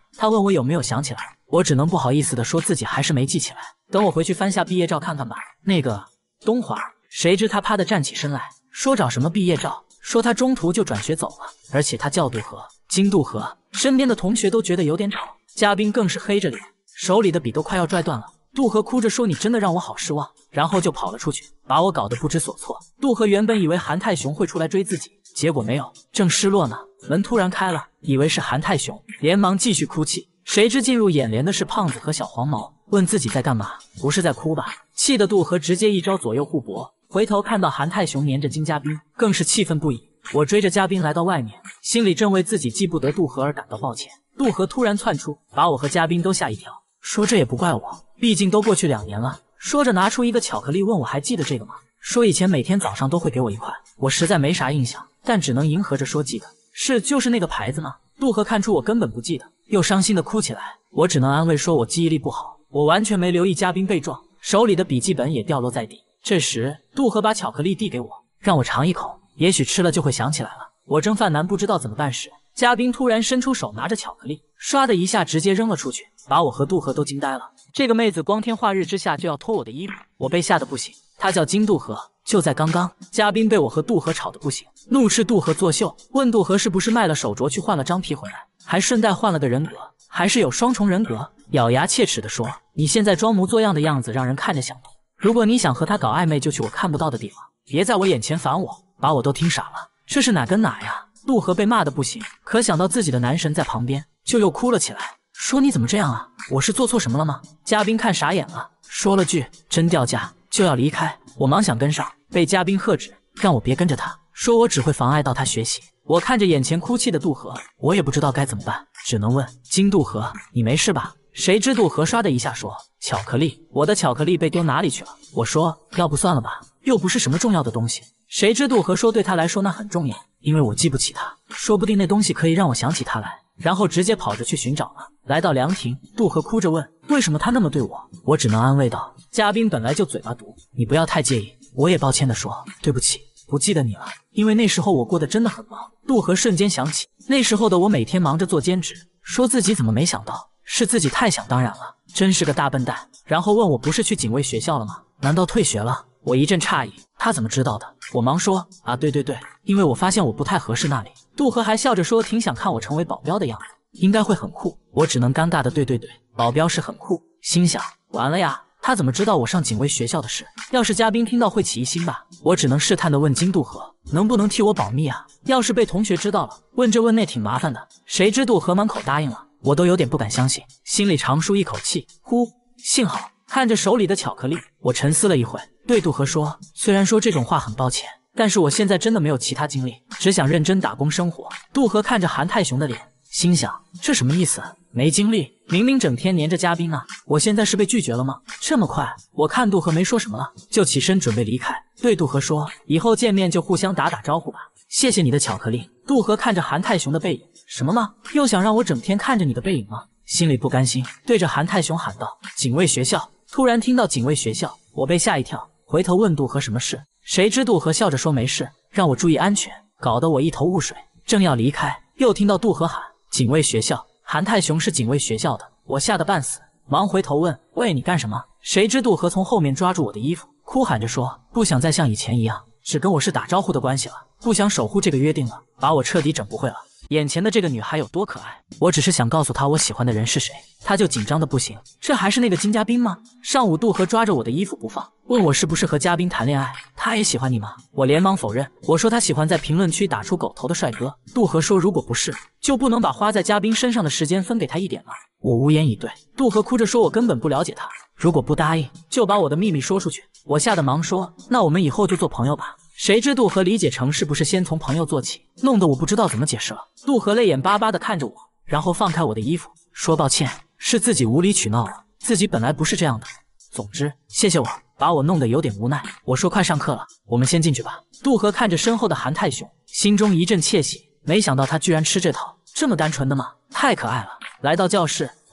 他问我有没有想起来，我只能不好意思的说自己还是没记起来，等我回去翻下毕业照看看吧。那个东华，谁知他啪的站起身来，说找什么毕业照，说他中途就转学走了，而且他叫杜河，金杜河。身边的同学都觉得有点吵，嘉宾更是黑着脸，手里的笔都快要拽断了。杜河哭着说：“你真的让我好失望。”然后就跑了出去，把我搞得不知所措。杜河原本以为韩泰雄会出来追自己，结果没有，正失落呢，门突然开了，以为是韩泰雄，连忙继续哭泣。谁知进入眼帘的是胖子和小黄毛，问自己在干嘛，不是在哭吧？气得杜河直接一招左右互搏，回头看到韩泰雄黏着金嘉宾，更是气愤不已。我追着嘉宾来到外面，心里正为自己记不得杜河而感到抱歉。杜河突然窜出，把我和嘉宾都吓一跳，说这也不怪我，毕竟都过去两年了。说着拿出一个巧克力，问我还记得这个吗？说以前每天早上都会给我一块，我实在没啥印象，但只能迎合着说记得。是就是那个牌子吗？杜河看出我根本不记得，又伤心的哭起来。我只能安慰说我记忆力不好，我完全没留意嘉宾被撞，手里的笔记本也掉落在地。这时杜河把巧克力递给我，让我尝一口，也许吃了就会想起来了。我正犯难不知道怎么办时，嘉宾突然伸出手拿着巧克力，唰的一下直接扔了出去，把我和杜河都惊呆了。这个妹子光天化日之下就要脱我的衣服，我被吓得不行。她叫金杜河。就在刚刚，嘉宾被我和杜河吵得不行，怒斥杜河作秀，问杜河是不是卖了手镯去换了张皮回来，还顺带换了个人格，还是有双重人格。咬牙切齿地说：“你现在装模作样的样子让人看着想吐，如果你想和他搞暧昧，就去我看不到的地方，别在我眼前烦我。”把我都听傻了，这是哪跟哪呀？杜河被骂得不行，可想到自己的男神在旁边，就又哭了起来，说你怎么这样啊？我是做错什么了吗？嘉宾看傻眼了，说了句真掉价，就要离开。我忙想跟上，被嘉宾喝止，让我别跟着他，说我只会妨碍到他学习。我看着眼前哭泣的杜河，我也不知道该怎么办，只能问金杜河，你没事吧？谁知杜河唰的一下说：“巧克力，我的巧克力被丢哪里去了？”我说：“要不算了吧，又不是什么重要的东西。”谁知杜河说对他来说那很重要，因为我记不起他，说不定那东西可以让我想起他来。然后直接跑着去寻找了。来到凉亭，杜河哭着问为什么他那么对我，我只能安慰道：“嘉宾本来就嘴巴毒，你不要太介意。”我也抱歉地说：“对不起，不记得你了，因为那时候我过得真的很忙。”杜河瞬间想起那时候的我每天忙着做兼职，说自己怎么没想到是自己太想当然了，真是个大笨蛋。然后问我不是去警卫学校了吗？难道退学了？我一阵诧异，他怎么知道的？我忙说啊，对对对，因为我发现我不太合适那里。杜河还笑着说挺想看我成为保镖的样子，应该会很酷。我只能尴尬的对对对，保镖是很酷。心想完了呀，他怎么知道我上警卫学校的事？要是嘉宾听到会起疑心吧。我只能试探的问金杜河能不能替我保密啊？要是被同学知道了，问这问那挺麻烦的。谁知杜河满口答应了，我都有点不敢相信，心里长舒一口气，呼，幸好。看着手里的巧克力，我沉思了一会，对杜河说：“虽然说这种话很抱歉，但是我现在真的没有其他精力，只想认真打工生活。”杜河看着韩泰雄的脸，心想这什么意思？没精力？明明整天黏着嘉宾啊！我现在是被拒绝了吗？这么快？我看杜河没说什么了，就起身准备离开，对杜河说：“以后见面就互相打打招呼吧，谢谢你的巧克力。”杜河看着韩泰雄的背影，什么吗？又想让我整天看着你的背影吗？心里不甘心，对着韩泰雄喊道：“警卫学校！”突然听到警卫学校，我被吓一跳，回头问杜河什么事，谁知杜河笑着说没事，让我注意安全，搞得我一头雾水。正要离开，又听到杜河喊警卫学校，韩泰雄是警卫学校的，我吓得半死，忙回头问喂你干什么？谁知杜河从后面抓住我的衣服，哭喊着说不想再像以前一样，只跟我是打招呼的关系了，不想守护这个约定了，把我彻底整不会了。眼前的这个女孩有多可爱，我只是想告诉她我喜欢的人是谁，她就紧张的不行。这还是那个金嘉宾吗？上午杜河抓着我的衣服不放，问我是不是和嘉宾谈恋爱，他也喜欢你吗？我连忙否认，我说他喜欢在评论区打出狗头的帅哥。杜河说如果不是，就不能把花在嘉宾身上的时间分给他一点吗？我无言以对。杜河哭着说我根本不了解他，如果不答应，就把我的秘密说出去。我吓得忙说那我们以后就做朋友吧。谁知杜河理解成是不是先从朋友做起，弄得我不知道怎么解释了。杜河泪眼巴巴地看着我，然后放开我的衣服，说抱歉，是自己无理取闹了，自己本来不是这样的。总之，谢谢我，把我弄得有点无奈。我说快上课了，我们先进去吧。杜河看着身后的韩泰雄，心中一阵窃喜，没想到他居然吃这套，这么单纯的吗？太可爱了。来到教室，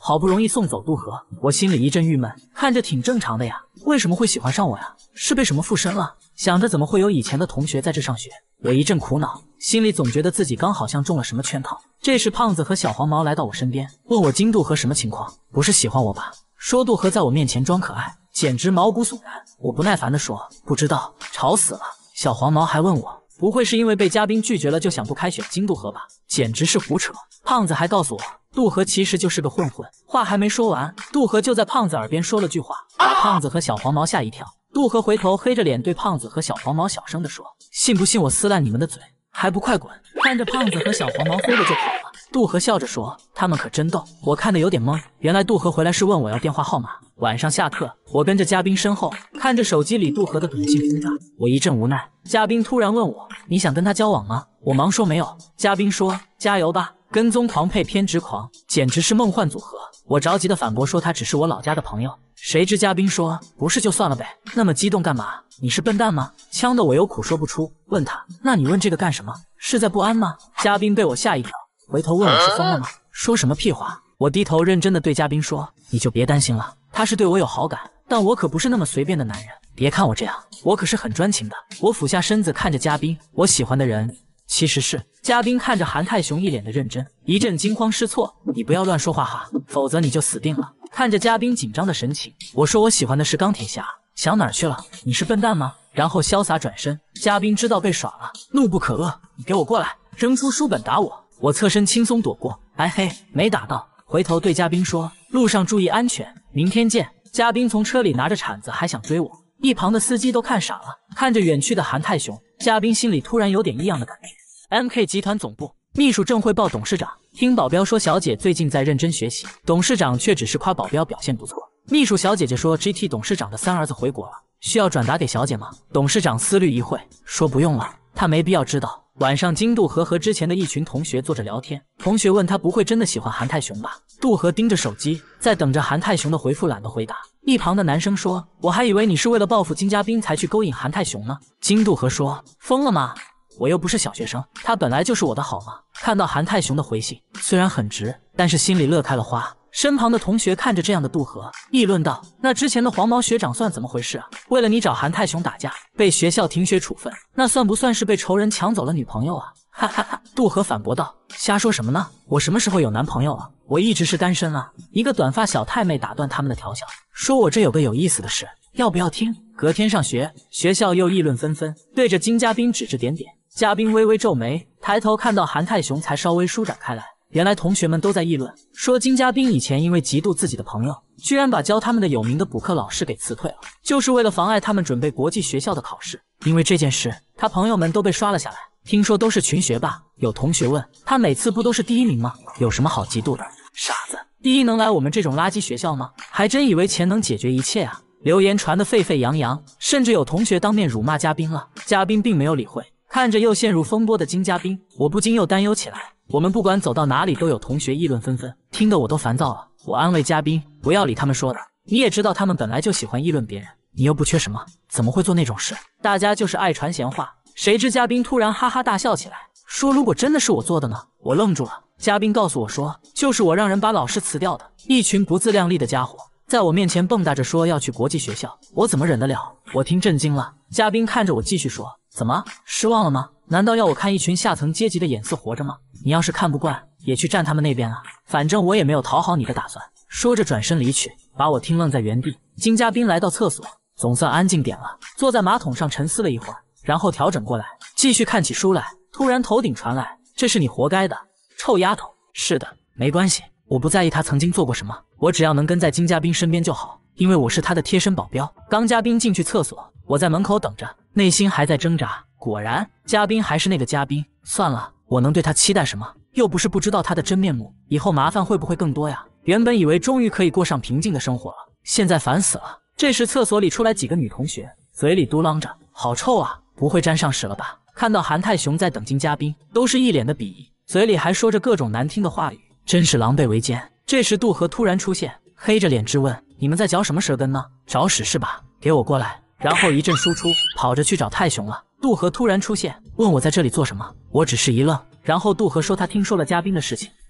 好不容易送走杜河，我心里一阵郁闷，看着挺正常的呀，为什么会喜欢上我呀？是被什么附身了？想着怎么会有以前的同学在这上学，我一阵苦恼，心里总觉得自己刚好像中了什么圈套。这时胖子和小黄毛来到我身边，问我金杜河什么情况，不是喜欢我吧？说杜河在我面前装可爱，简直毛骨悚然。我不耐烦地说不知道，吵死了。小黄毛还问我，不会是因为被嘉宾拒绝了就想不开选金杜河吧？简直是胡扯。胖子还告诉我，杜河其实就是个混混。话还没说完，杜河就在胖子耳边说了句话，把胖子和小黄毛吓一跳。杜河回头黑着脸对胖子和小黄毛小声地说，信不信我撕烂你们的嘴，还不快滚！看着胖子和小黄毛飞了就跑了。杜河笑着说，他们可真逗。我看得有点懵，原来杜河回来是问我要电话号码。晚上下课，我跟着嘉宾身后，看着手机里杜河的短信轰炸，我一阵无奈。嘉宾突然问我，你想跟他交往吗？我忙说没有。嘉宾说，加油吧，跟踪狂配偏执狂，简直是梦幻组合。我着急的反驳说他只是我老家的朋友，谁知嘉宾说不是就算了呗，那么激动干嘛？你是笨蛋吗？呛得我有苦说不出，问他，那你问这个干什么？是在不安吗？嘉宾被我吓一跳，回头问我是疯了吗？说什么屁话？我低头认真的对嘉宾说，你就别担心了，他是对我有好感，但我可不是那么随便的男人，别看我这样，我可是很专情的。我俯下身子看着嘉宾，我喜欢的人其实是……嘉宾看着韩泰雄一脸的认真，一阵惊慌失措，你不要乱说话哈，否则你就死定了。看着嘉宾紧张的神情，我说我喜欢的是钢铁侠。想哪儿去了？你是笨蛋吗？然后潇洒转身。嘉宾知道被耍了，怒不可遏，你给我过来！扔出书本打我。我侧身轻松躲过，哎嘿，没打到。回头对嘉宾说，路上注意安全，明天见。嘉宾从车里拿着铲子还想追我，一旁的司机都看傻了。看着远去的韩泰雄，嘉宾心里突然有点异样的感觉。M K 集团总部，秘书正汇报董事长，听保镖说小姐最近在认真学习，董事长却只是夸保镖表现不错。秘书小姐姐说 G T 董事长的三儿子回国了，需要转达给小姐吗？董事长思虑一会，说不用了，他没必要知道。晚上金杜河和之前的一群同学坐着聊天，同学问他不会真的喜欢韩泰雄吧？杜河盯着手机，在等着韩泰雄的回复，懒得回答。一旁的男生说，我还以为你是为了报复金嘉宾才去勾引韩泰雄呢。金杜河说，疯了吗？我又不是小学生，他本来就是我的好吗？看到韩泰雄的回信，虽然很直，但是心里乐开了花。身旁的同学看着这样的杜河，议论道，那之前的黄毛学长算怎么回事啊？为了你找韩泰雄打架，被学校停学处分，那算不算是被仇人抢走了女朋友啊？哈哈哈！杜河反驳道，瞎说什么呢？我什么时候有男朋友了？我一直是单身啊。一个短发小太妹打断他们的调笑，说我这有个有意思的事，要不要听？隔天上学，学校又议论纷纷，对着金嘉宾指指点点。嘉宾微微皱眉，抬头看到韩泰雄才稍微舒展开来。原来同学们都在议论，说金嘉宾以前因为嫉妒自己的朋友，居然把教他们的有名的补课老师给辞退了，就是为了妨碍他们准备国际学校的考试。因为这件事，他朋友们都被刷了下来，听说都是群学霸。有同学问，他每次不都是第一名吗？有什么好嫉妒的？傻子，第一能来我们这种垃圾学校吗？还真以为钱能解决一切啊！流言传得沸沸扬扬，甚至有同学当面辱骂嘉宾了。嘉宾并没有理会，看着又陷入风波的金嘉宾，我不禁又担忧起来。我们不管走到哪里都有同学议论纷纷，听得我都烦躁了。我安慰嘉宾，不要理他们说的，你也知道他们本来就喜欢议论别人，你又不缺什么，怎么会做那种事？大家就是爱传闲话。谁知嘉宾突然哈哈大笑起来，说如果真的是我做的呢？我愣住了。嘉宾告诉我说，就是我让人把老师辞掉的。一群不自量力的家伙在我面前蹦跶着说要去国际学校，我怎么忍得了？我听震惊了。嘉宾看着我继续说，怎么失望了吗？难道要我看一群下层阶级的眼色活着吗？你要是看不惯，也去站他们那边啊，反正我也没有讨好你的打算。说着转身离去，把我听愣在原地。金嘉宾来到厕所，总算安静点了，坐在马桶上沉思了一会儿，然后调整过来，继续看起书来。突然头顶传来，这是你活该的，臭丫头。是的，没关系，我不在意他曾经做过什么，我只要能跟在金嘉宾身边就好，因为我是他的贴身保镖。刚嘉宾进去厕所，我在门口等着，内心还在挣扎。果然，嘉宾还是那个嘉宾。算了，我能对他期待什么？又不是不知道他的真面目，以后麻烦会不会更多呀？原本以为终于可以过上平静的生活了，现在烦死了。这时厕所里出来几个女同学，嘴里嘟囔着，好臭啊，不会沾上屎了吧？看到韩泰雄在等金嘉宾，都是一脸的鄙夷，嘴里还说着各种难听的话语，真是狼狈为奸。这时杜河突然出现，黑着脸质问，你们在嚼什么舌根呢？找屎是吧？给我过来。然后一阵输出，跑着去找泰雄了。杜河突然出现，问我在这里做什么，我只是一愣。然后杜河说他听说了嘉宾的事情，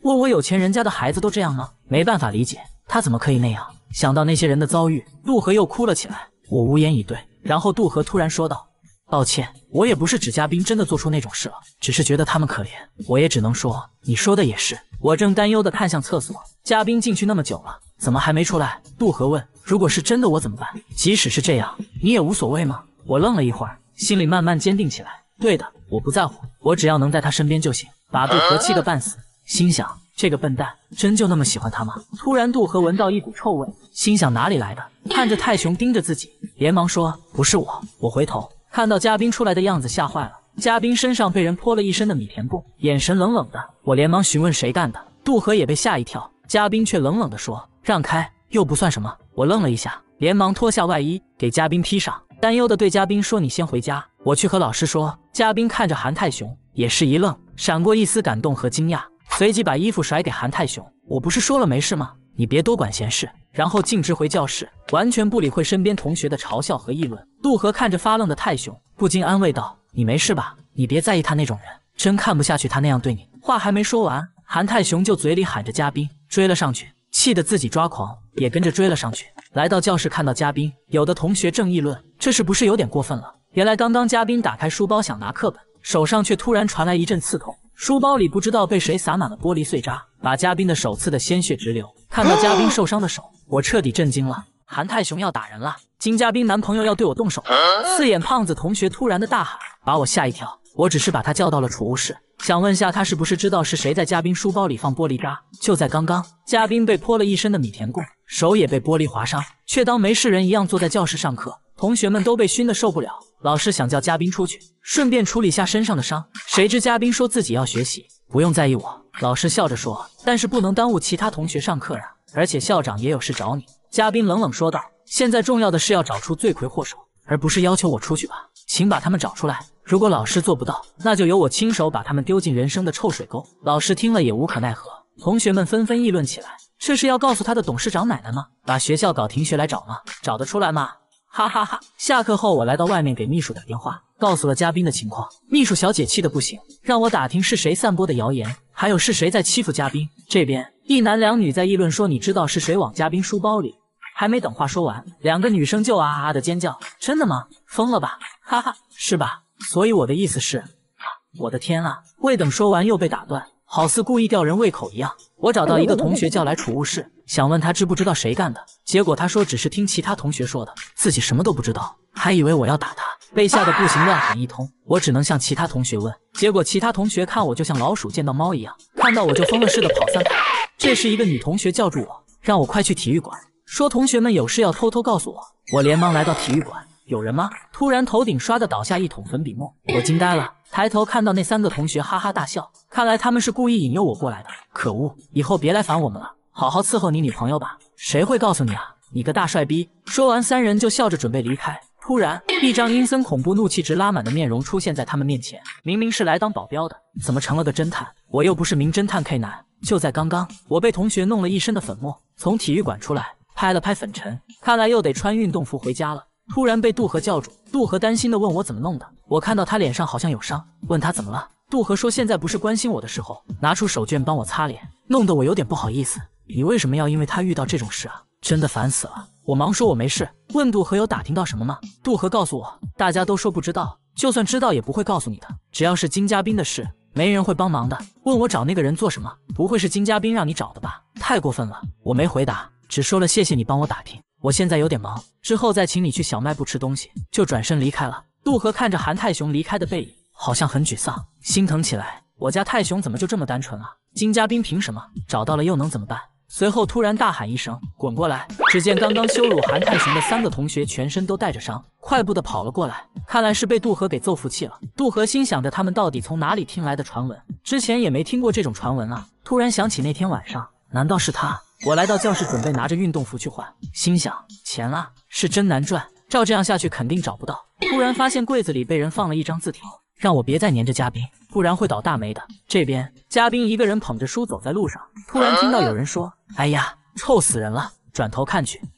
问我有钱人家的孩子都这样吗？没办法理解，他怎么可以那样？想到那些人的遭遇，杜河又哭了起来。我无言以对。然后杜河突然说道：“抱歉，我也不是指嘉宾真的做出那种事了，只是觉得他们可怜。我也只能说，你说的也是。”我正担忧地看向厕所，嘉宾进去那么久了，怎么还没出来？杜河问：“如果是真的，我怎么办？即使是这样，你也无所谓吗？”我愣了一会儿，心里慢慢坚定起来。对的，我不在乎，我只要能在他身边就行。把杜河气得半死，心想这个笨蛋真就那么喜欢他吗？突然杜河闻到一股臭味，心想哪里来的？看着泰雄盯着自己，连忙说：“不是我。”我回头看到嘉宾出来的样子，吓坏了。嘉宾身上被人泼了一身的米田共，眼神冷冷的。我连忙询问谁干的，杜河也被吓一跳。嘉宾却冷冷地说：“让开，又不算什么。”我愣了一下，连忙脱下外衣给嘉宾披上，担忧地对嘉宾说：“你先回家，我去和老师说。”嘉宾看着韩泰雄，也是一愣，闪过一丝感动和惊讶，随即把衣服甩给韩泰雄：“我不是说了没事吗？你别多管闲事。”然后径直回教室，完全不理会身边同学的嘲笑和议论。杜河看着发愣的泰雄，不禁安慰道：“你没事吧？你别在意他那种人，真看不下去他那样对你。”话还没说完，韩泰雄就嘴里喊着嘉宾，追了上去，气得自己抓狂，也跟着追了上去。来到教室，看到嘉宾，有的同学正议论，这是不是有点过分了？原来刚刚嘉宾打开书包想拿课本，手上却突然传来一阵刺痛，书包里不知道被谁撒满了玻璃碎渣，把嘉宾的手刺得鲜血直流。看到嘉宾受伤的手，我彻底震惊了。韩泰雄要打人了，金嘉宾男朋友要对我动手了。四眼胖子同学突然的大喊，把我吓一跳。我只是把他叫到了储物室，想问下他是不是知道是谁在嘉宾书包里放玻璃渣。就在刚刚，嘉宾被泼了一身的米田共，手也被玻璃划伤，却当没事人一样坐在教室上课。同学们都被熏得受不了，老师想叫嘉宾出去，顺便处理下身上的伤。谁知嘉宾说自己要学习，不用在意我。老师笑着说：“但是不能耽误其他同学上课呀，而且校长也有事找你。”嘉宾冷冷说道：“现在重要的是要找出罪魁祸首，而不是要求我出去吧。请把他们找出来。如果老师做不到，那就由我亲手把他们丢进人生的臭水沟。”老师听了也无可奈何，同学们纷纷议论起来：“这是要告诉他的董事长奶奶吗？把学校搞停学来找吗？找得出来吗？”哈哈哈！下课后，我来到外面给秘书打电话，告诉了嘉宾的情况。秘书小姐气得不行，让我打听是谁散播的谣言，还有是谁在欺负嘉宾。这边一男两女在议论说：“你知道是谁往嘉宾书包里？”还没等话说完，两个女生就啊啊的尖叫：“真的吗？疯了吧？哈哈，是吧？所以我的意思是……啊，我的天啊！”未等说完又被打断，好似故意吊人胃口一样。我找到一个同学叫来储物室，想问他知不知道谁干的，结果他说只是听其他同学说的，自己什么都不知道，还以为我要打他，被吓得不行，乱喊一通。我只能向其他同学问，结果其他同学看我就像老鼠见到猫一样，看到我就疯了似的跑三跑。这时一个女同学叫住我，让我快去体育馆，说同学们有事要偷偷告诉我。我连忙来到体育馆，有人吗？突然头顶刷的倒下一桶粉笔沫，我惊呆了，抬头看到那三个同学哈哈大笑，看来他们是故意引诱我过来的。可恶，以后别来烦我们了，好好伺候你女朋友吧。谁会告诉你啊，你个大帅逼！说完，三人就笑着准备离开。突然，一张阴森恐怖、怒气值拉满的面容出现在他们面前。明明是来当保镖的，怎么成了个侦探？我又不是名侦探 K 男。就在刚刚，我被同学弄了一身的粉末，从体育馆出来，拍了拍粉尘，看来又得穿运动服回家了。突然被杜河叫住，杜河担心地问我怎么弄的。我看到他脸上好像有伤，问他怎么了。杜河说现在不是关心我的时候，拿出手绢帮我擦脸，弄得我有点不好意思。你为什么要因为他遇到这种事啊？真的烦死了。我忙说我没事，问杜河有打听到什么吗？杜河告诉我，大家都说不知道，就算知道也不会告诉你的，只要是金嘉宾的事，没人会帮忙的。问我找那个人做什么？不会是金嘉宾让你找的吧？太过分了。我没回答，只说了谢谢你帮我打听，我现在有点忙，之后再请你去小卖部吃东西，就转身离开了。杜河看着韩泰雄离开的背影，好像很沮丧，心疼起来。我家泰雄怎么就这么单纯啊？金嘉宾凭什么？找到了又能怎么办？随后突然大喊一声滚过来，只见刚刚羞辱韩泰雄的三个同学全身都带着伤，快步的跑了过来，看来是被杜河给揍服气了。杜河心想着他们到底从哪里听来的传闻，之前也没听过这种传闻啊。突然想起那天晚上，难道是他？我来到教室准备拿着运动服去换，心想钱啊，是真难赚，照这样下去肯定找不到。突然发现柜子里被人放了一张字条，让我别再黏着嘉宾，不然会倒大霉的。这边嘉宾一个人捧着书走在路上，突然听到有人说：“哎呀，臭死人了！”转头看去，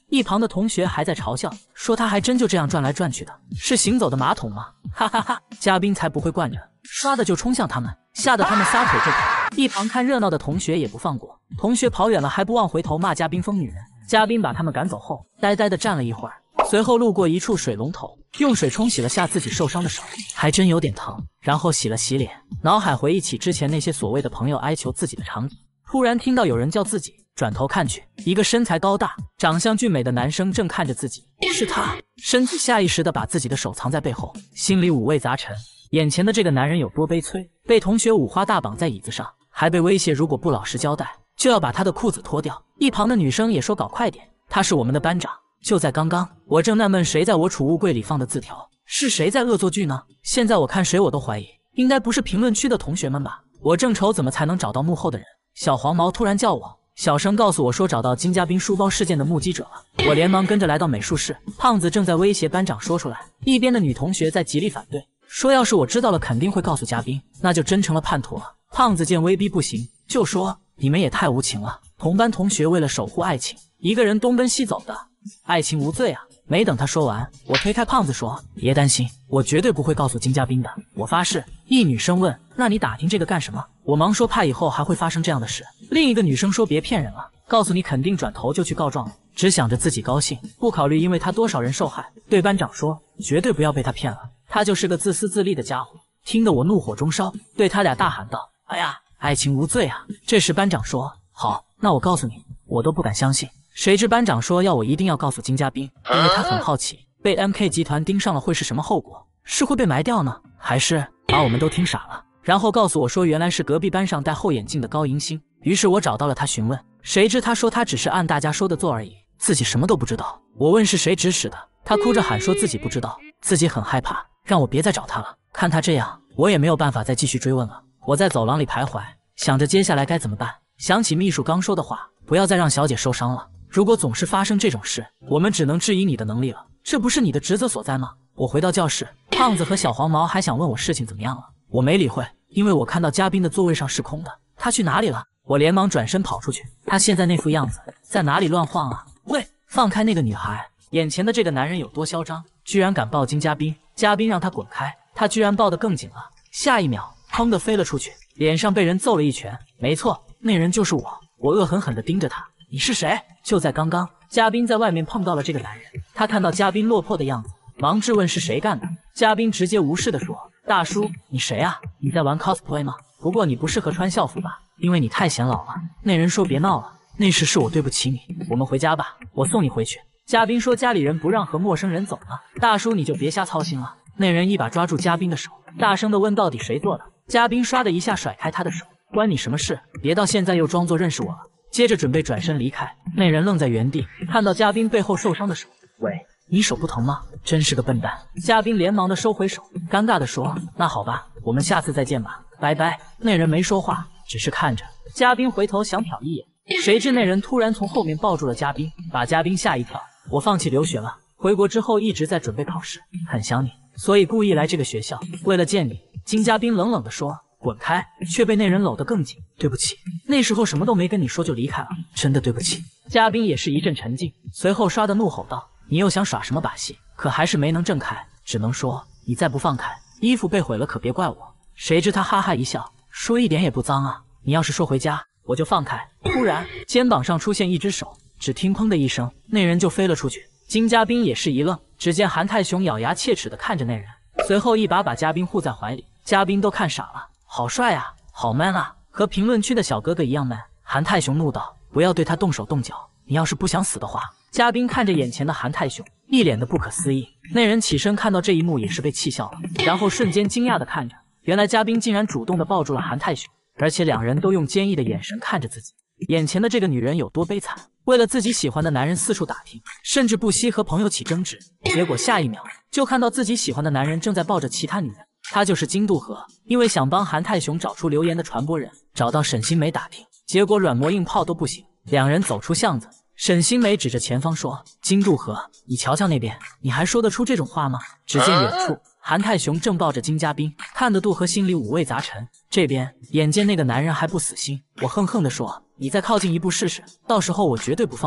一旁的同学还在嘲笑，说他还真就这样转来转去的，是行走的马桶吗？哈哈哈！嘉宾才不会惯着，唰的就冲向他们，吓得他们撒腿就跑。一旁看热闹的同学也不放过，同学跑远了还不忘回头骂嘉宾疯女人。嘉宾把他们赶走后，呆呆的站了一会儿，随后路过一处水龙头，用水冲洗了下自己受伤的手，还真有点疼，然后洗了洗脸，脑海回忆起之前那些所谓的朋友哀求自己的场景。突然听到有人叫自己，转头看去，一个身材高大、长相俊美的男生正看着自己，是他。身体下意识地把自己的手藏在背后，心里五味杂陈。眼前的这个男人有多悲催？被同学五花大绑在椅子上，还被威胁如果不老实交代，就要把他的裤子脱掉。一旁的女生也说搞快点，他是我们的班长。就在刚刚，我正纳闷谁在我储物柜里放的字条，是谁在恶作剧呢？现在我看谁我都怀疑，应该不是评论区的同学们吧？我正愁怎么才能找到幕后的人。小黄毛突然叫我，小声告诉我说找到金嘉宾书包事件的目击者了。我连忙跟着来到美术室，胖子正在威胁班长说出来，一边的女同学在极力反对，说要是我知道了肯定会告诉嘉宾，那就真成了叛徒了。胖子见威逼不行，就说你们也太无情了，同班同学为了守护爱情，一个人东奔西走的，爱情无罪啊。没等他说完，我推开胖子说，别担心，我绝对不会告诉金嘉宾的，我发誓。一女生问，那你打听这个干什么？我忙说怕以后还会发生这样的事。另一个女生说别骗人了，告诉你肯定转头就去告状了，只想着自己高兴，不考虑因为他多少人受害。对班长说，绝对不要被他骗了，他就是个自私自利的家伙。听得我怒火中烧，对他俩大喊道，哎呀，爱情无罪啊。这时班长说，好，那我告诉你。我都不敢相信，谁知班长说要我一定要告诉金嘉宾，因为他很好奇被 M K 集团盯上了会是什么后果，是会被埋掉呢，还是把我们都听傻了？然后告诉我说原来是隔壁班上戴厚眼镜的高迎新。于是我找到了他询问，谁知他说他只是按大家说的做而已，自己什么都不知道。我问是谁指使的，他哭着喊说自己不知道，自己很害怕，让我别再找他了。看他这样，我也没有办法再继续追问了。我在走廊里徘徊，想着接下来该怎么办，想起秘书刚说的话，不要再让小姐受伤了，如果总是发生这种事，我们只能质疑你的能力了，这不是你的职责所在吗？我回到教室，胖子和小黄毛还想问我事情怎么样了，我没理会，因为我看到嘉宾的座位上是空的，他去哪里了？我连忙转身跑出去，他现在那副样子，在哪里乱晃啊？喂，放开那个女孩！眼前的这个男人有多嚣张，居然敢抱金嘉宾，嘉宾让他滚开，他居然抱得更紧了。下一秒，砰的飞了出去，脸上被人揍了一拳。没错，那人就是我。我恶狠狠地盯着他，你是谁？就在刚刚，嘉宾在外面碰到了这个男人，他看到嘉宾落魄的样子，忙质问是谁干的。嘉宾直接无视地说，大叔，你谁啊？你在玩 cosplay 吗？不过你不适合穿校服吧，因为你太显老了。那人说别闹了，那时是我对不起你，我们回家吧，我送你回去。嘉宾说家里人不让和陌生人走呢，大叔你就别瞎操心了。那人一把抓住嘉宾的手，大声地问到底谁做的。嘉宾唰的一下甩开他的手，关你什么事？别到现在又装作认识我了。接着准备转身离开，那人愣在原地，看到嘉宾背后受伤的手，喂，你手不疼吗？真是个笨蛋。嘉宾连忙的收回手，尴尬的说，那好吧，我们下次再见吧，拜拜。那人没说话，只是看着。嘉宾回头想瞟一眼，谁知那人突然从后面抱住了嘉宾，把嘉宾吓一跳。我放弃留学了，回国之后一直在准备考试，很想你，所以故意来这个学校，为了见你。金嘉宾冷冷地说，滚开，却被那人搂得更紧。对不起，那时候什么都没跟你说就离开了，真的对不起。嘉宾也是一阵沉静，随后唰的怒吼道，你又想耍什么把戏？可还是没能挣开，只能说你再不放开，衣服被毁了可别怪我。谁知他哈哈一笑，说一点也不脏啊，你要是说回家，我就放开。突然肩膀上出现一只手，只听砰的一声，那人就飞了出去。金嘉宾也是一愣，只见韩泰雄咬牙切齿地看着那人，随后一把把嘉宾护在怀里，嘉宾都看傻了。好帅啊，好 man 啊，和评论区的小哥哥一样 man。韩泰雄怒道，不要对他动手动脚，你要是不想死的话。嘉宾看着眼前的韩泰雄，一脸的不可思议。那人起身看到这一幕也是被气笑了，然后瞬间惊讶地看着，原来嘉宾竟然主动地抱住了韩泰雄，而且两人都用坚毅的眼神看着自己。眼前的这个女人有多悲惨，为了自己喜欢的男人四处打听，甚至不惜和朋友起争执，结果下一秒就看到自己喜欢的男人正在抱着其他女人。他就是金渡河，因为想帮韩泰雄找出留言的传播人，找到沈新梅打听，结果软磨硬泡都不行。两人走出巷子，沈新梅指着前方说，金渡河，你瞧瞧那边，你还说得出这种话吗？只见远处韩泰雄正抱着金嘉宾，看得渡河心里五味杂陈。这边眼见那个男人还不死心，我恨恨地说，你再靠近一步试试，到时候我绝对不放过你。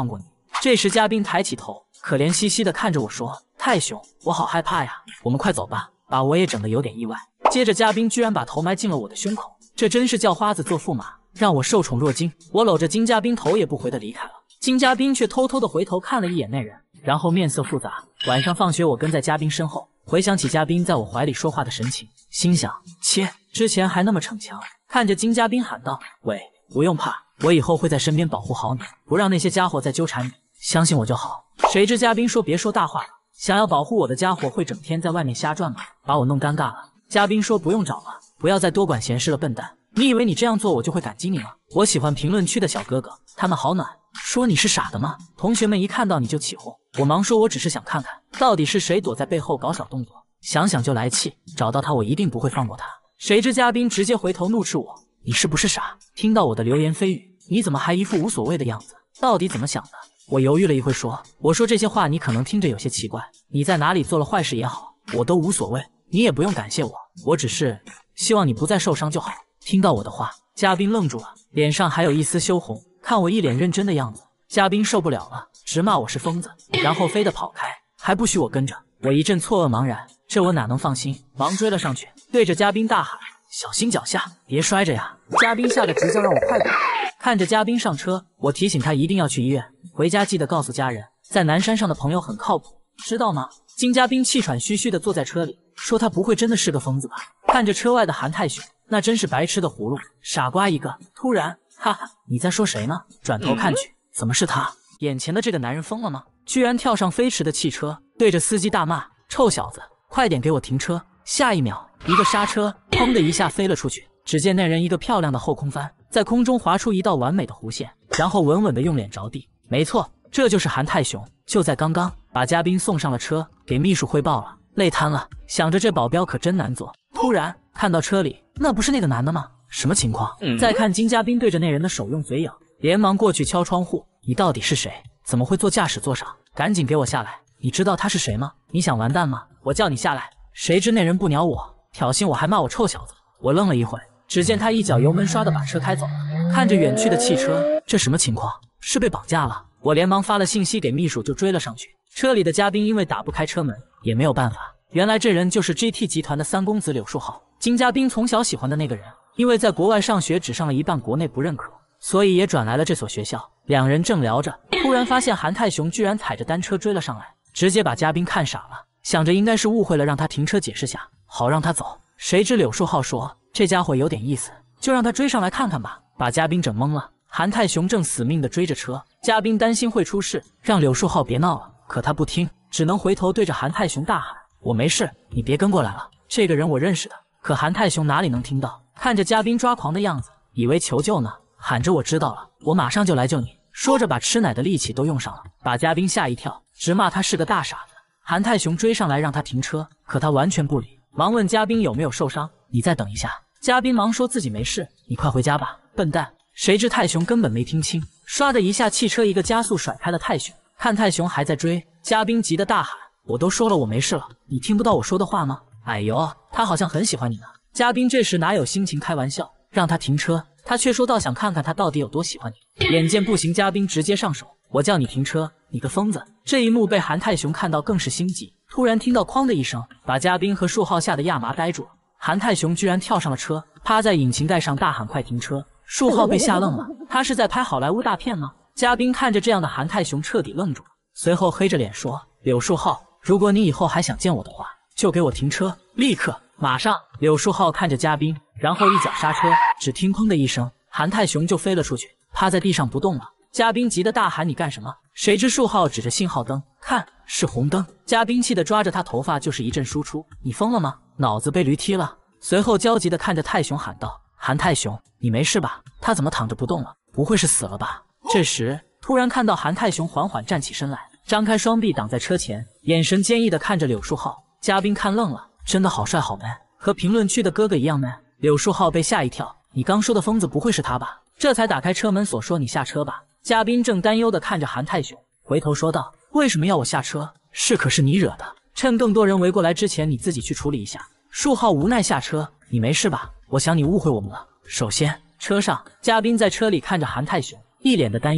这时嘉宾抬起头，可怜兮兮的看着我说：“泰雄，我好害怕呀，我们快走吧。”把我也整得有点意外。接着嘉宾居然把头埋进了我的胸口，这真是叫花子做驸马，让我受宠若惊。我搂着金嘉宾头也不回的离开了，金嘉宾却偷偷的回头看了一眼那人，然后面色复杂。晚上放学我跟在嘉宾身后，回想起嘉宾在我怀里说话的神情，心想切，之前还那么逞强。看着金嘉宾喊道：“喂，不用怕，我以后会在身边保护好你，不让那些家伙再纠缠你，相信我就好。”谁知嘉宾说：“别说大话了，想要保护我的家伙会整天在外面瞎转吗？”把我弄尴尬了。嘉宾说：“不用找了，不要再多管闲事了，笨蛋。你以为你这样做我就会感激你吗？我喜欢评论区的小哥哥，他们好暖。说你是傻的吗？同学们一看到你就起哄。”我忙说：“我只是想看看到底是谁躲在背后搞小动作，想想就来气，找到他我一定不会放过他。”谁知嘉宾直接回头怒斥我：“你是不是傻？听到我的流言蜚语，你怎么还一副无所谓的样子？到底怎么想的？”我犹豫了一会说：“我说这些话你可能听着有些奇怪，你在哪里做了坏事也好，我都无所谓，你也不用感谢我，我只是希望你不再受伤就好。”听到我的话，嘉宾愣住了，脸上还有一丝羞红，看我一脸认真的样子，嘉宾受不了了，直骂我是疯子，然后飞的跑开，还不许我跟着。我一阵错愕茫然，这我哪能放心，忙追了上去，对着嘉宾大喊：“小心脚下，别摔着呀！”嘉宾吓得直叫让我快点。看着嘉宾上车，我提醒他一定要去医院，回家记得告诉家人，在南山上的朋友很靠谱，知道吗？金嘉宾气喘吁吁地坐在车里，说他不会真的是个疯子吧？看着车外的韩泰雄，那真是白吃的葫芦，傻瓜一个。突然，哈哈，你在说谁呢？转头看去，怎么是他？眼前的这个男人疯了吗？居然跳上飞驰的汽车，对着司机大骂：“臭小子，快点给我停车！”下一秒，一个刹车，砰的一下飞了出去。只见那人一个漂亮的后空翻，在空中划出一道完美的弧线，然后稳稳的用脸着地。没错，这就是韩泰雄。就在刚刚，把嘉宾送上了车，给秘书汇报了，累瘫了。想着这保镖可真难做。突然看到车里，那不是那个男的吗？什么情况？嗯、再看金嘉宾对着那人的手用嘴咬，连忙过去敲窗户：“你到底是谁？怎么会坐驾驶座上？赶紧给我下来！你知道他是谁吗？你想完蛋吗？我叫你下来！”谁知那人不鸟我，挑衅我还骂我臭小子。我愣了一会，只见他一脚油门刷的把车开走了。看着远去的汽车，这什么情况？是被绑架了？我连忙发了信息给秘书就追了上去。车里的嘉宾因为打不开车门，也没有办法。原来这人就是 G T 集团的三公子柳树浩，金嘉宾从小喜欢的那个人。因为在国外上学只上了一半，国内不认可，所以也转来了这所学校。两人正聊着，突然发现韩泰雄居然踩着单车追了上来，直接把嘉宾看傻了，想着应该是误会了，让他停车解释下，好让他走。谁知柳树浩说：“这家伙有点意思，就让他追上来看看吧。”把嘉宾整懵了。韩泰雄正死命地追着车，嘉宾担心会出事，让柳树浩别闹了，可他不听，只能回头对着韩泰雄大喊：“我没事，你别跟过来了，这个人我认识的。”可韩泰雄哪里能听到，看着嘉宾抓狂的样子，以为求救呢，喊着：“我知道了，我马上就来救你。”说着把吃奶的力气都用上了，把嘉宾吓一跳，直骂他是个大傻子。韩泰雄追上来让他停车，可他完全不理，忙问嘉宾有没有受伤。你再等一下。嘉宾忙说自己没事，你快回家吧，笨蛋。谁知泰雄根本没听清，唰的一下汽车一个加速甩开了泰雄。看泰雄还在追，嘉宾急得大喊：“我都说了我没事了，你听不到我说的话吗？”哎呦，他好像很喜欢你呢。嘉宾这时哪有心情开玩笑，让他停车，他却说倒想看看他到底有多喜欢你。眼见不行，嘉宾直接上手：“我叫你停车，你个疯子！”这一幕被韩泰雄看到更是心急，突然听到哐的一声，把嘉宾和树浩吓得亚麻呆住了。韩泰雄居然跳上了车，趴在引擎盖上大喊：“快停车！”树浩被吓愣了，他是在拍好莱坞大片吗？嘉宾看着这样的韩泰雄彻底愣住了，随后黑着脸说：“柳树浩，如果你以后还想见我的话，就给我停车，立刻，马上！”柳树浩看着嘉宾，然后一脚刹车，只听砰的一声，韩泰雄就飞了出去，趴在地上不动了。嘉宾急得大喊：“你干什么？”谁知树浩指着信号灯，看是红灯。嘉宾气得抓着他头发就是一阵输出：“你疯了吗？脑子被驴踢了！”随后焦急地看着泰雄喊道：“韩泰雄，你没事吧？他怎么躺着不动了？不会是死了吧？”这时突然看到韩泰雄缓缓站起身来，张开双臂挡在车前，眼神坚毅地看着柳树浩。嘉宾看愣了，真的好帅好 man， 和评论区的哥哥一样 man。柳树浩被吓一跳：“你刚说的疯子不会是他吧？”这才打开车门锁说：“你下车吧。”嘉宾正担忧地看着韩泰雄，回头说道：“为什么要我下车？是可是你惹的，趁更多人围过来之前，你自己去处理一下。”树浩无奈下车：“你没事吧？我想你误会我们了。”首先，车上嘉宾在车里看着韩泰雄，一脸的担忧，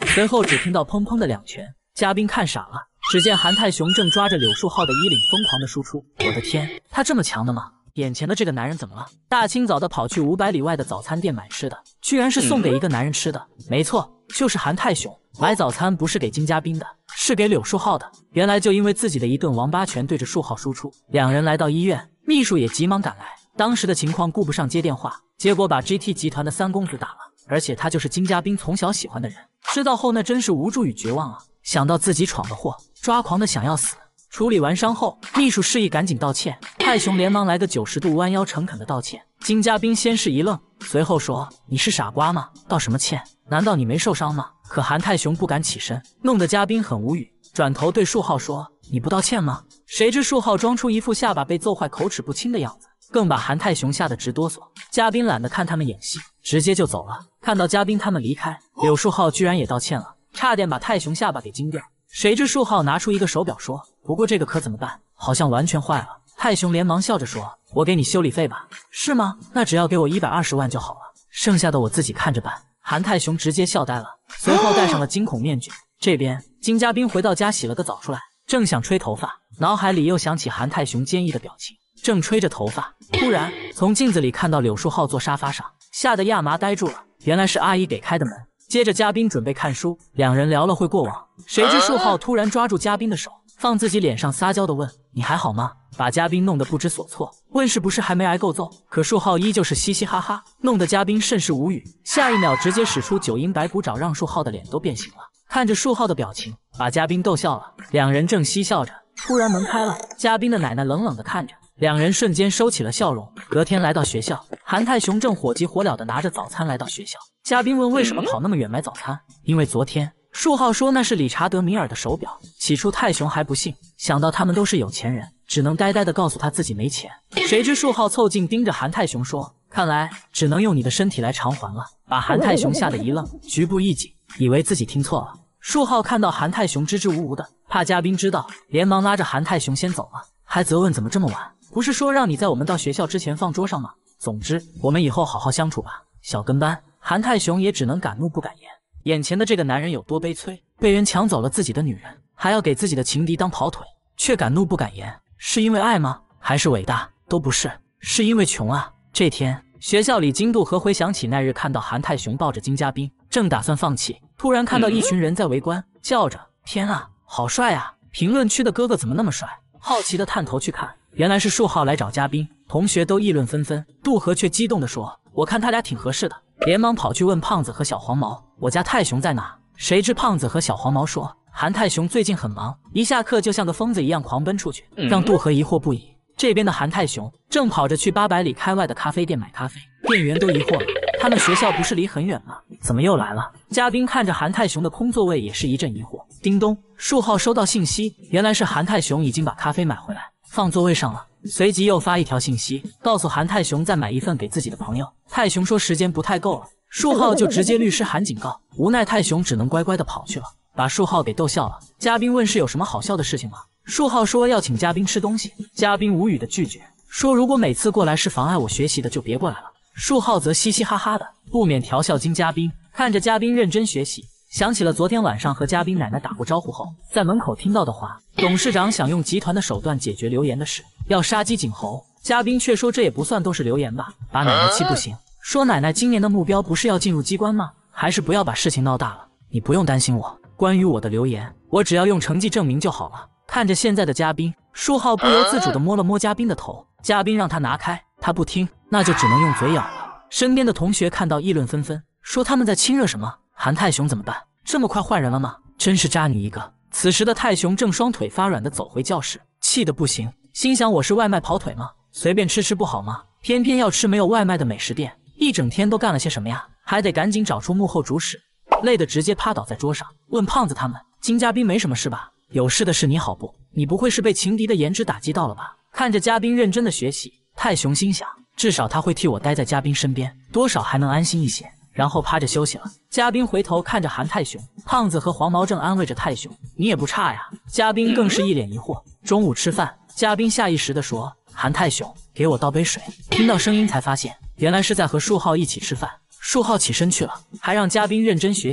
随后只听到砰砰的两拳，嘉宾看傻了，只见韩泰雄正抓着柳树浩的衣领疯狂的输出。我的天，他这么强的吗？眼前的这个男人怎么了？大清早的跑去五百里外的早餐店买吃的，居然是送给一个男人吃的。没错，就是韩泰雄。买早餐不是给金嘉宾的，是给柳树浩的。原来就因为自己的一顿王八拳对着树浩输出，两人来到医院，秘书也急忙赶来。当时的情况顾不上接电话，结果把 G T 集团的三公子打了，而且他就是金嘉宾从小喜欢的人。知道后那真是无助与绝望啊！想到自己闯的祸，抓狂的想要死。处理完伤后，秘书示意赶紧道歉，泰雄连忙来个九十度弯腰，诚恳的道歉。金嘉宾先是一愣，随后说：“你是傻瓜吗？道什么歉？难道你没受伤吗？”可韩泰雄不敢起身，弄得嘉宾很无语，转头对树浩说：“你不道歉吗？”谁知树浩装出一副下巴被揍坏、口齿不清的样子，更把韩泰雄吓得直哆嗦。嘉宾懒得看他们演戏，直接就走了。看到嘉宾他们离开，柳树浩居然也道歉了，差点把泰雄下巴给惊掉。谁知树浩拿出一个手表说：“不过这个可怎么办？好像完全坏了。”泰雄连忙笑着说：“我给你修理费吧。”是吗？那只要给我一百二十万就好了，剩下的我自己看着办。韩泰雄直接笑呆了，随后戴上了惊恐面具。这边金嘉宾回到家洗了个澡出来，正想吹头发，脑海里又想起韩泰雄坚毅的表情，正吹着头发，突然从镜子里看到柳树浩坐沙发上，吓得亚麻呆住了。原来是阿姨给开的门。接着嘉宾准备看书，两人聊了会过往，谁知树浩突然抓住嘉宾的手，放自己脸上撒娇的问：“你还好吗？”把嘉宾弄得不知所措，问是不是还没挨够揍？可树浩依旧是嘻嘻哈哈，弄得嘉宾甚是无语。下一秒直接使出九阴白骨爪，让树浩的脸都变形了。看着树浩的表情，把嘉宾逗笑了。两人正嬉笑着，突然门开了，嘉宾的奶奶冷冷的看着，两人瞬间收起了笑容。隔天来到学校，韩泰雄正火急火燎的拿着早餐来到学校。嘉宾问为什么跑那么远买早餐，因为昨天树浩说那是理查德米尔的手表。起初泰雄还不信，想到他们都是有钱人，只能呆呆的告诉他自己没钱。谁知树浩凑近盯着韩泰雄说：“看来只能用你的身体来偿还了。”把韩泰雄吓得一愣，局部一紧，以为自己听错了。树浩看到韩泰雄支支吾吾的，怕嘉宾知道，连忙拉着韩泰雄先走了，还责问怎么这么晚，不是说让你在我们到学校之前放桌上吗？总之我们以后好好相处吧，小跟班。韩泰雄也只能敢怒不敢言。眼前的这个男人有多悲催，被人抢走了自己的女人，还要给自己的情敌当跑腿，却敢怒不敢言，是因为爱吗？还是伟大？都不是，是因为穷啊。这天学校里金渡和回想起那日看到韩泰雄抱着金嘉宾，正打算放弃，突然看到一群人在围观，叫着：“天啊，好帅啊！评论区的哥哥怎么那么帅？”好奇的探头去看，原来是树浩来找嘉宾，同学都议论纷纷。渡河却激动地说：“我看他俩挺合适的。”连忙跑去问胖子和小黄毛：“我家泰雄在哪？”谁知胖子和小黄毛说：“韩泰雄最近很忙，一下课就像个疯子一样狂奔出去。”让渡河疑惑不已。这边的韩泰雄正跑着去八百里开外的咖啡店买咖啡，店员都疑惑了：“他们学校不是离很远吗？怎么又来了？”嘉宾看着韩泰雄的空座位也是一阵疑惑。叮咚，树浩收到信息，原来是韩泰雄已经把咖啡买回来，放座位上了。随即又发一条信息，告诉韩泰雄再买一份给自己的朋友。泰雄说时间不太够了，树浩就直接律师函警告。无奈泰雄只能乖乖的跑去了，把树浩给逗笑了。嘉宾问是有什么好笑的事情吗？树浩说要请嘉宾吃东西，嘉宾无语的拒绝，说如果每次过来是妨碍我学习的就别过来了。树浩则嘻嘻哈哈的，不免调笑金嘉宾。看着嘉宾认真学习，想起了昨天晚上和嘉宾奶奶打过招呼后在门口听到的话，董事长想用集团的手段解决流言的事，要杀鸡儆猴。嘉宾却说这也不算都是流言吧，把奶奶气不行，说奶奶今年的目标不是要进入机关吗？还是不要把事情闹大了。你不用担心我，关于我的流言，我只要用成绩证明就好了。看着现在的嘉宾，树浩不由自主地摸了摸嘉宾的头，嘉宾让他拿开，他不听，那就只能用嘴咬了。身边的同学看到议论纷纷，说他们在亲热什么？韩泰雄怎么办？这么快换人了吗？真是渣女一个。此时的泰雄正双腿发软地走回教室，气得不行，心想我是外卖跑腿吗？随便吃吃不好吗？偏偏要吃没有外卖的美食店，一整天都干了些什么呀？还得赶紧找出幕后主使，累得直接趴倒在桌上，问胖子他们：“金嘉宾没什么事吧？有事的是你好不？你不会是被情敌的颜值打击到了吧？”看着嘉宾认真的学习，泰雄心想，至少他会替我待在嘉宾身边，多少还能安心一些。然后趴着休息了。嘉宾回头看着韩泰雄，胖子和黄毛正安慰着泰雄：“你也不差呀。”嘉宾更是一脸疑惑。中午吃饭，嘉宾下意识地说：“韩泰雄，给我倒杯水。”听到声音才发现，原来是在和树浩一起吃饭。树浩起身去了，还让嘉宾认真学习。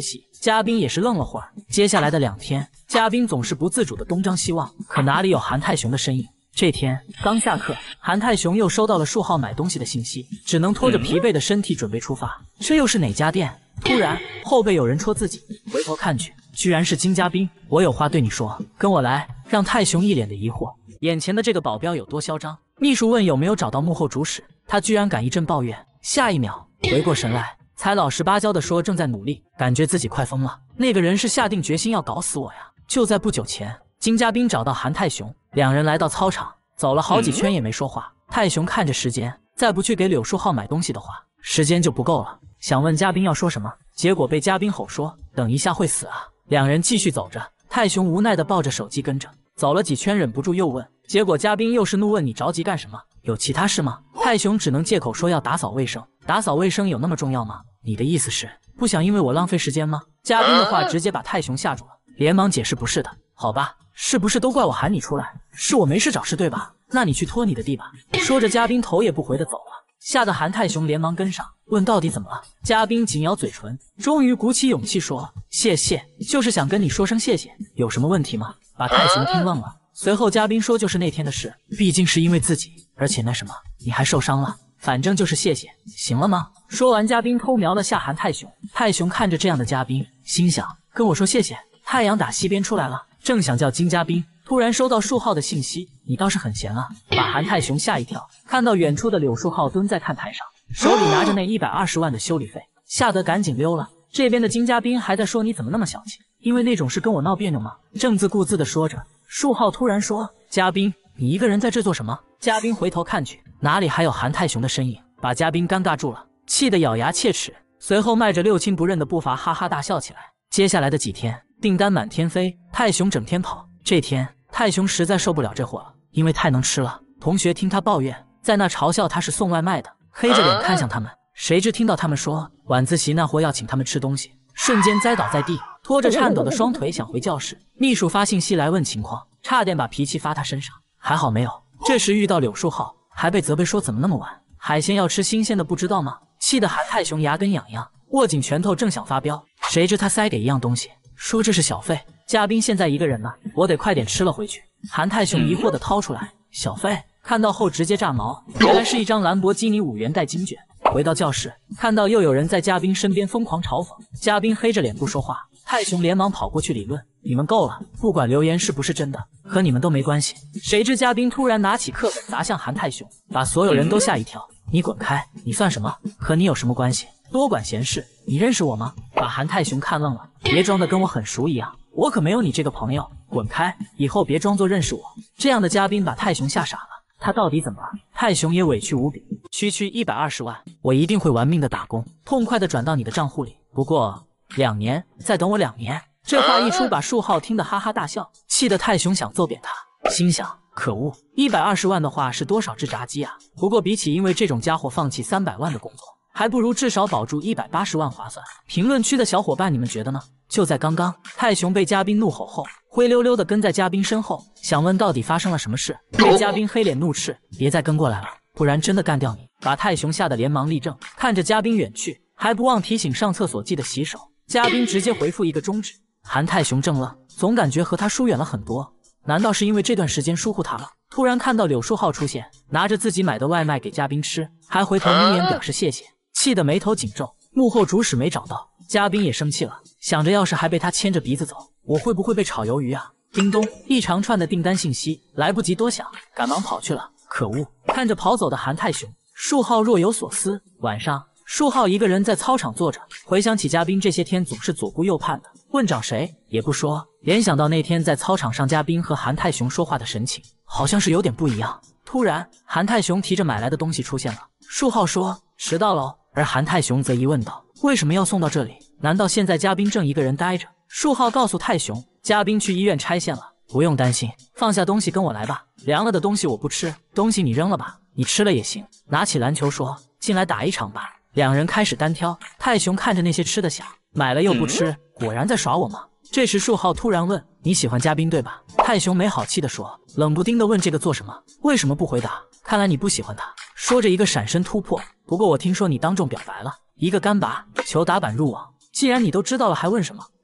嘉宾也是愣了会儿。接下来的两天，嘉宾总是不自主的东张西望，可哪里有韩泰雄的身影？这天刚下课，韩泰雄又收到了树浩买东西的信息，只能拖着疲惫的身体准备出发。这又是哪家店？突然后背有人戳自己，回头看去，居然是金嘉宾。我有话对你说，跟我来。让泰雄一脸的疑惑，眼前的这个保镖有多嚣张？秘书问有没有找到幕后主使，他居然敢一阵抱怨。下一秒回过神来，才老实巴交的说正在努力，感觉自己快疯了。那个人是下定决心要搞死我呀！就在不久前，金嘉宾找到韩泰雄，两人来到操场，走了好几圈也没说话。泰雄看着时间，再不去给柳树浩买东西的话，时间就不够了。想问嘉宾要说什么，结果被嘉宾吼说等一下会死啊！两人继续走着，泰雄无奈的抱着手机跟着走了几圈，忍不住又问，结果嘉宾又是怒问你着急干什么？有其他事吗？泰雄只能借口说要打扫卫生。打扫卫生有那么重要吗？你的意思是不想因为我浪费时间吗？嘉宾的话直接把泰雄吓住了，连忙解释不是的。好吧，是不是都怪我喊你出来？是我没事找事对吧？那你去拖你的地吧。说着嘉宾头也不回的走了，吓得韩泰雄连忙跟上，问到底怎么了？嘉宾紧咬嘴唇，终于鼓起勇气说谢谢，就是想跟你说声谢谢，有什么问题吗？把泰雄听愣了。随后嘉宾说就是那天的事，毕竟是因为自己，而且那什么你还受伤了，反正就是谢谢，行了吗？说完嘉宾偷瞄了下韩泰雄，泰雄看着这样的嘉宾，心想跟我说谢谢。太阳打西边出来了，正想叫金嘉宾，突然收到树浩的信息，你倒是很闲啊，把韩泰雄吓一跳。看到远处的柳树浩蹲在看台上，手里拿着那一百二十万的修理费，吓得赶紧溜了。这边的金嘉宾还在说你怎么那么小气，因为那种事跟我闹别扭吗？正自顾自的说着，树浩突然说嘉宾你一个人在这做什么？嘉宾回头看去，哪里还有韩泰雄的身影，把嘉宾尴尬住了，气得咬牙切齿，随后迈着六亲不认的步伐哈哈大笑起来。接下来的几天订单满天飞，泰雄整天跑。这天泰雄实在受不了这货了，因为太能吃了，同学听他抱怨，在那嘲笑他是送外卖的，黑着脸看向他们。谁知听到他们说晚自习那货要请他们吃东西，瞬间栽倒在地，拖着颤抖的双腿想回教室。秘书发信息来问情况，差点把脾气发他身上，还好没有。这时遇到柳树浩，还被责备说怎么那么晚，海鲜要吃新鲜的不知道吗？气得韩泰雄牙根痒痒，握紧拳头正想发飙，谁知他塞给一样东西，说这是小费，嘉宾现在一个人呢，我得快点吃了回去。韩泰雄疑惑的掏出来，小费？看到后直接炸毛，原来是一张兰博基尼五元代金券。回到教室，看到又有人在嘉宾身边疯狂嘲讽，嘉宾黑着脸不说话。泰雄连忙跑过去理论，你们够了，不管留言是不是真的，和你们都没关系。谁知嘉宾突然拿起课本砸向韩泰雄，把所有人都吓一跳。你滚开，你算什么？和你有什么关系？多管闲事，你认识我吗？把韩泰雄看愣了，别装的跟我很熟一样，我可没有你这个朋友，滚开，以后别装作认识我。这样的嘉宾把泰雄吓傻了，他到底怎么了？泰雄也委屈无比，区区一百二十万，我一定会玩命的打工，痛快的转到你的账户里。不过两年，再等我两年。这话一出，把树浩听得哈哈大笑，气得泰雄想揍扁他，心想可恶，一百二十万的话是多少只炸鸡啊？不过比起因为这种家伙放弃三百万的工作，还不如至少保住一百八十万划算。评论区的小伙伴，你们觉得呢？就在刚刚，泰雄被嘉宾怒吼后，灰溜溜的跟在嘉宾身后，想问到底发生了什么事。被嘉宾黑脸怒斥，别再跟过来了，不然真的干掉你。把泰雄吓得连忙立正，看着嘉宾远去，还不忘提醒上厕所记得洗手。嘉宾直接回复一个中指。韩泰雄怔了，总感觉和他疏远了很多，难道是因为这段时间疏忽他了？突然看到柳树浩出现，拿着自己买的外卖给嘉宾吃，还回头眯眼表示谢谢，气得眉头紧皱。幕后主使没找到，嘉宾也生气了，想着要是还被他牵着鼻子走，我会不会被炒鱿鱼啊？叮咚，一长串的订单信息，来不及多想，赶忙跑去了。可恶！看着跑走的韩泰雄，树浩若有所思。晚上，树浩一个人在操场坐着，回想起嘉宾这些天总是左顾右盼的，问找谁也不说，联想到那天在操场上嘉宾和韩泰雄说话的神情，好像是有点不一样。突然，韩泰雄提着买来的东西出现了，树浩说迟到喽，而韩泰雄则疑问道为什么要送到这里？难道现在嘉宾正一个人待着？树浩告诉泰雄，嘉宾去医院拆线了，不用担心，放下东西跟我来吧，凉了的东西我不吃，东西你扔了吧，你吃了也行。拿起篮球说进来打一场吧。两人开始单挑，泰雄看着那些吃的想，买了又不吃，果然在耍我吗？这时树浩突然问你喜欢嘉宾对吧？泰雄没好气的说，冷不丁的问这个做什么？为什么不回答？看来你不喜欢他。说着一个闪身突破，不过我听说你当众表白了，一个干拔，求打板入网。既然你都知道了还问什么？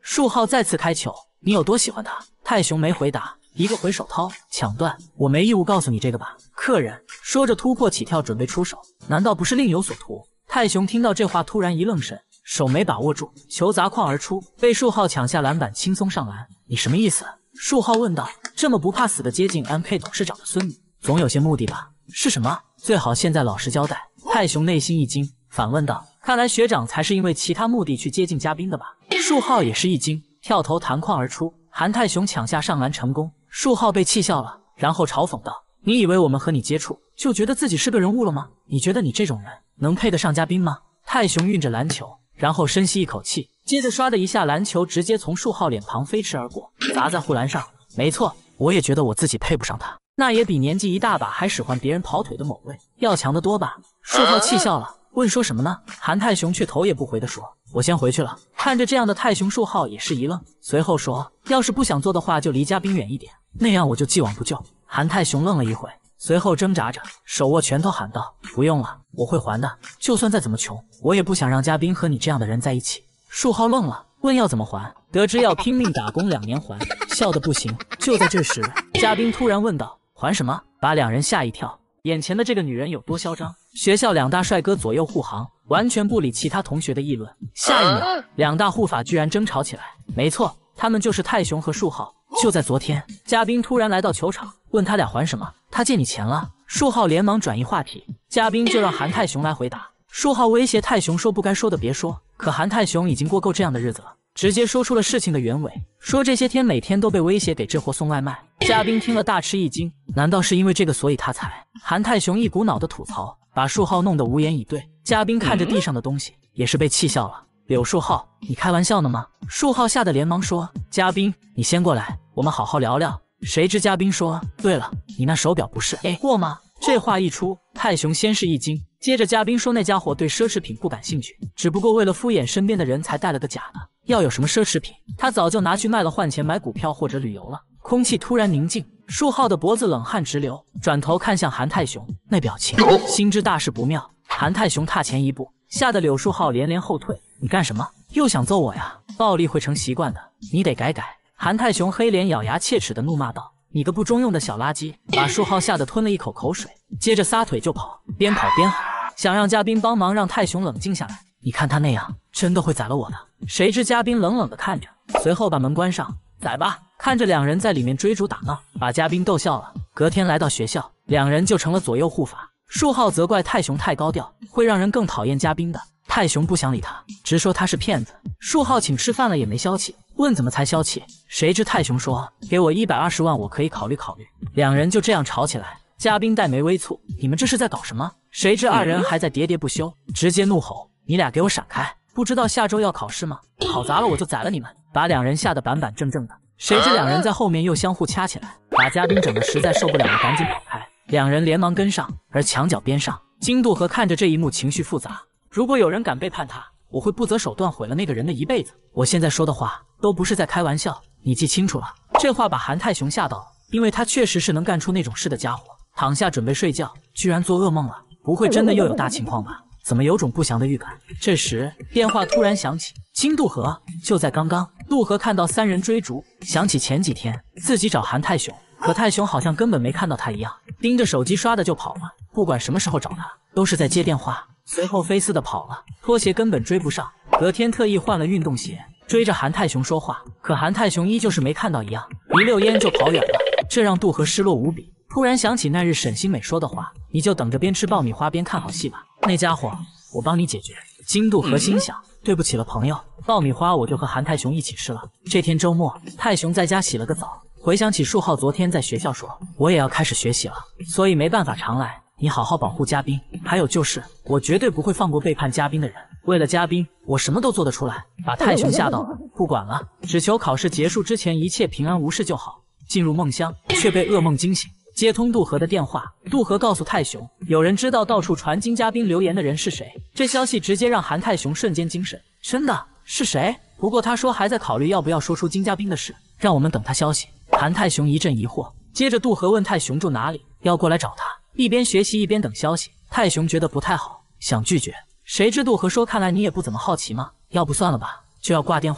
树浩再次开糗，你有多喜欢他？泰雄没回答，一个回手掏，抢断，我没义务告诉你这个吧。客人说着突破起跳，准备出手，难道不是另有所图？泰雄听到这话，突然一愣神，手没把握住，球砸框而出，被树浩抢下篮板，轻松上篮。你什么意思？树浩问道。这么不怕死的接近 M K 董事长的孙女，总有些目的吧？是什么？最好现在老实交代。泰雄内心一惊，反问道：看来学长才是因为其他目的去接近嘉宾的吧？树浩也是一惊，跳投弹框而出，韩泰雄抢下上篮成功。树浩被气笑了，然后嘲讽道：你以为我们和你接触就觉得自己是个人物了吗？你觉得你这种人能配得上嘉宾吗？泰雄运着篮球，然后深吸一口气，接着唰的一下，篮球直接从树浩脸庞飞驰而过，砸在护栏上。没错，我也觉得我自己配不上他，那也比年纪一大把还使唤别人跑腿的某位要强得多吧？树浩气笑了，问说什么呢？韩泰雄却头也不回地说：我先回去了。看着这样的泰雄，树浩也是一愣，随后说：要是不想做的话，就离嘉宾远一点，那样我就既往不咎。韩泰雄愣了一会，随后挣扎着手握拳头喊道：不用了，我会还的，就算再怎么穷，我也不想让嘉宾和你这样的人在一起。树浩愣了，问要怎么还？得知要拼命打工两年还，笑得不行。就在这时，嘉宾突然问道：还什么？把两人吓一跳，眼前的这个女人有多嚣张？学校两大帅哥左右护航，完全不理其他同学的议论。下一秒，两大护法居然争吵起来。没错，他们就是泰雄和树浩。就在昨天，嘉宾突然来到球场，问他俩还什么？他借你钱了。树浩连忙转移话题，嘉宾就让韩泰雄来回答。树浩威胁泰雄说不该说的别说，可韩泰雄已经过够这样的日子了，直接说出了事情的原委，说这些天每天都被威胁给这货送外卖。嘉宾听了大吃一惊，难道是因为这个所以他才……韩泰雄一股脑的吐槽，把树浩弄得无言以对。嘉宾看着地上的东西，也是被气笑了。柳树浩，你开玩笑呢吗？树浩吓得连忙说：嘉宾，你先过来，我们好好聊聊。谁知嘉宾说：对了，你那手表不是 A 货吗？这话一出，泰雄先是一惊，接着嘉宾说那家伙对奢侈品不感兴趣，只不过为了敷衍身边的人才带了个假的，要有什么奢侈品，他早就拿去卖了换钱买股票或者旅游了。空气突然宁静，树浩的脖子冷汗直流，转头看向韩泰雄，那表情心知大事不妙。韩泰雄踏前一步，吓得柳树浩连连后退。你干什么？又想揍我呀？暴力会成习惯的，你得改改。韩泰雄黑脸咬牙切齿的怒骂道：你个不中用的小垃圾！把树浩吓得吞了一口口水，接着撒腿就跑，边跑边喊，想让嘉宾帮忙让泰雄冷静下来。你看他那样，真的会宰了我的。谁知嘉宾冷冷的看着，随后把门关上，宰吧。看着两人在里面追逐打闹，把嘉宾逗笑了。隔天来到学校，两人就成了左右护法。树浩责怪泰雄太高调，会让人更讨厌嘉宾的。泰雄不想理他，直说他是骗子。树浩请吃饭了也没消气，问怎么才消气？谁知泰雄说：给我一百二十万，我可以考虑考虑。两人就这样吵起来。嘉宾黛眉微蹙，你们这是在搞什么？谁知二人还在喋喋不休，直接怒吼：你俩给我闪开！不知道下周要考试吗？考砸了我就宰了你们！把两人吓得板板正正的。谁知两人在后面又相互掐起来，把嘉宾整得实在受不了了，赶紧跑开。两人连忙跟上，而墙角边上，金渡河看着这一幕，情绪复杂。如果有人敢背叛他，我会不择手段毁了那个人的一辈子。我现在说的话都不是在开玩笑，你记清楚了。这话把韩泰雄吓到了，因为他确实是能干出那种事的家伙。躺下准备睡觉，居然做噩梦了，不会真的又有大情况吧？怎么有种不祥的预感？这时电话突然响起，金渡河。就在刚刚，渡河看到三人追逐，想起前几天自己找韩泰雄，可泰雄好像根本没看到他一样，盯着手机刷的就跑了。不管什么时候找他，都是在接电话。随后飞似的跑了，拖鞋根本追不上。隔天特意换了运动鞋，追着韩泰雄说话，可韩泰雄依旧是没看到一样，一溜烟就跑远了，这让渡河失落无比。突然想起那日沈星美说的话，你就等着边吃爆米花边看好戏吧，那家伙我帮你解决。金渡河心想，对不起了朋友，爆米花我就和韩泰雄一起吃了。这天周末，泰雄在家洗了个澡，回想起树浩昨天在学校说我也要开始学习了，所以没办法常来，你好好保护嘉宾，还有就是我绝对不会放过背叛嘉宾的人，为了嘉宾我什么都做得出来。把泰雄吓到了，不管了，只求考试结束之前一切平安无事就好。进入梦乡，却被噩梦惊醒，接通渡河的电话，渡河告诉泰雄，有人知道到处传金嘉宾留言的人是谁。这消息直接让韩泰雄瞬间精神，真的是谁？不过他说还在考虑要不要说出金嘉宾的事，让我们等他消息。韩泰雄一阵疑惑，接着渡河问泰雄住哪里，要过来找他。一边学习一边等消息，泰雄觉得不太好，想拒绝。谁知渡河说看来你也不怎么好奇吗？要不算了吧。就要挂电话，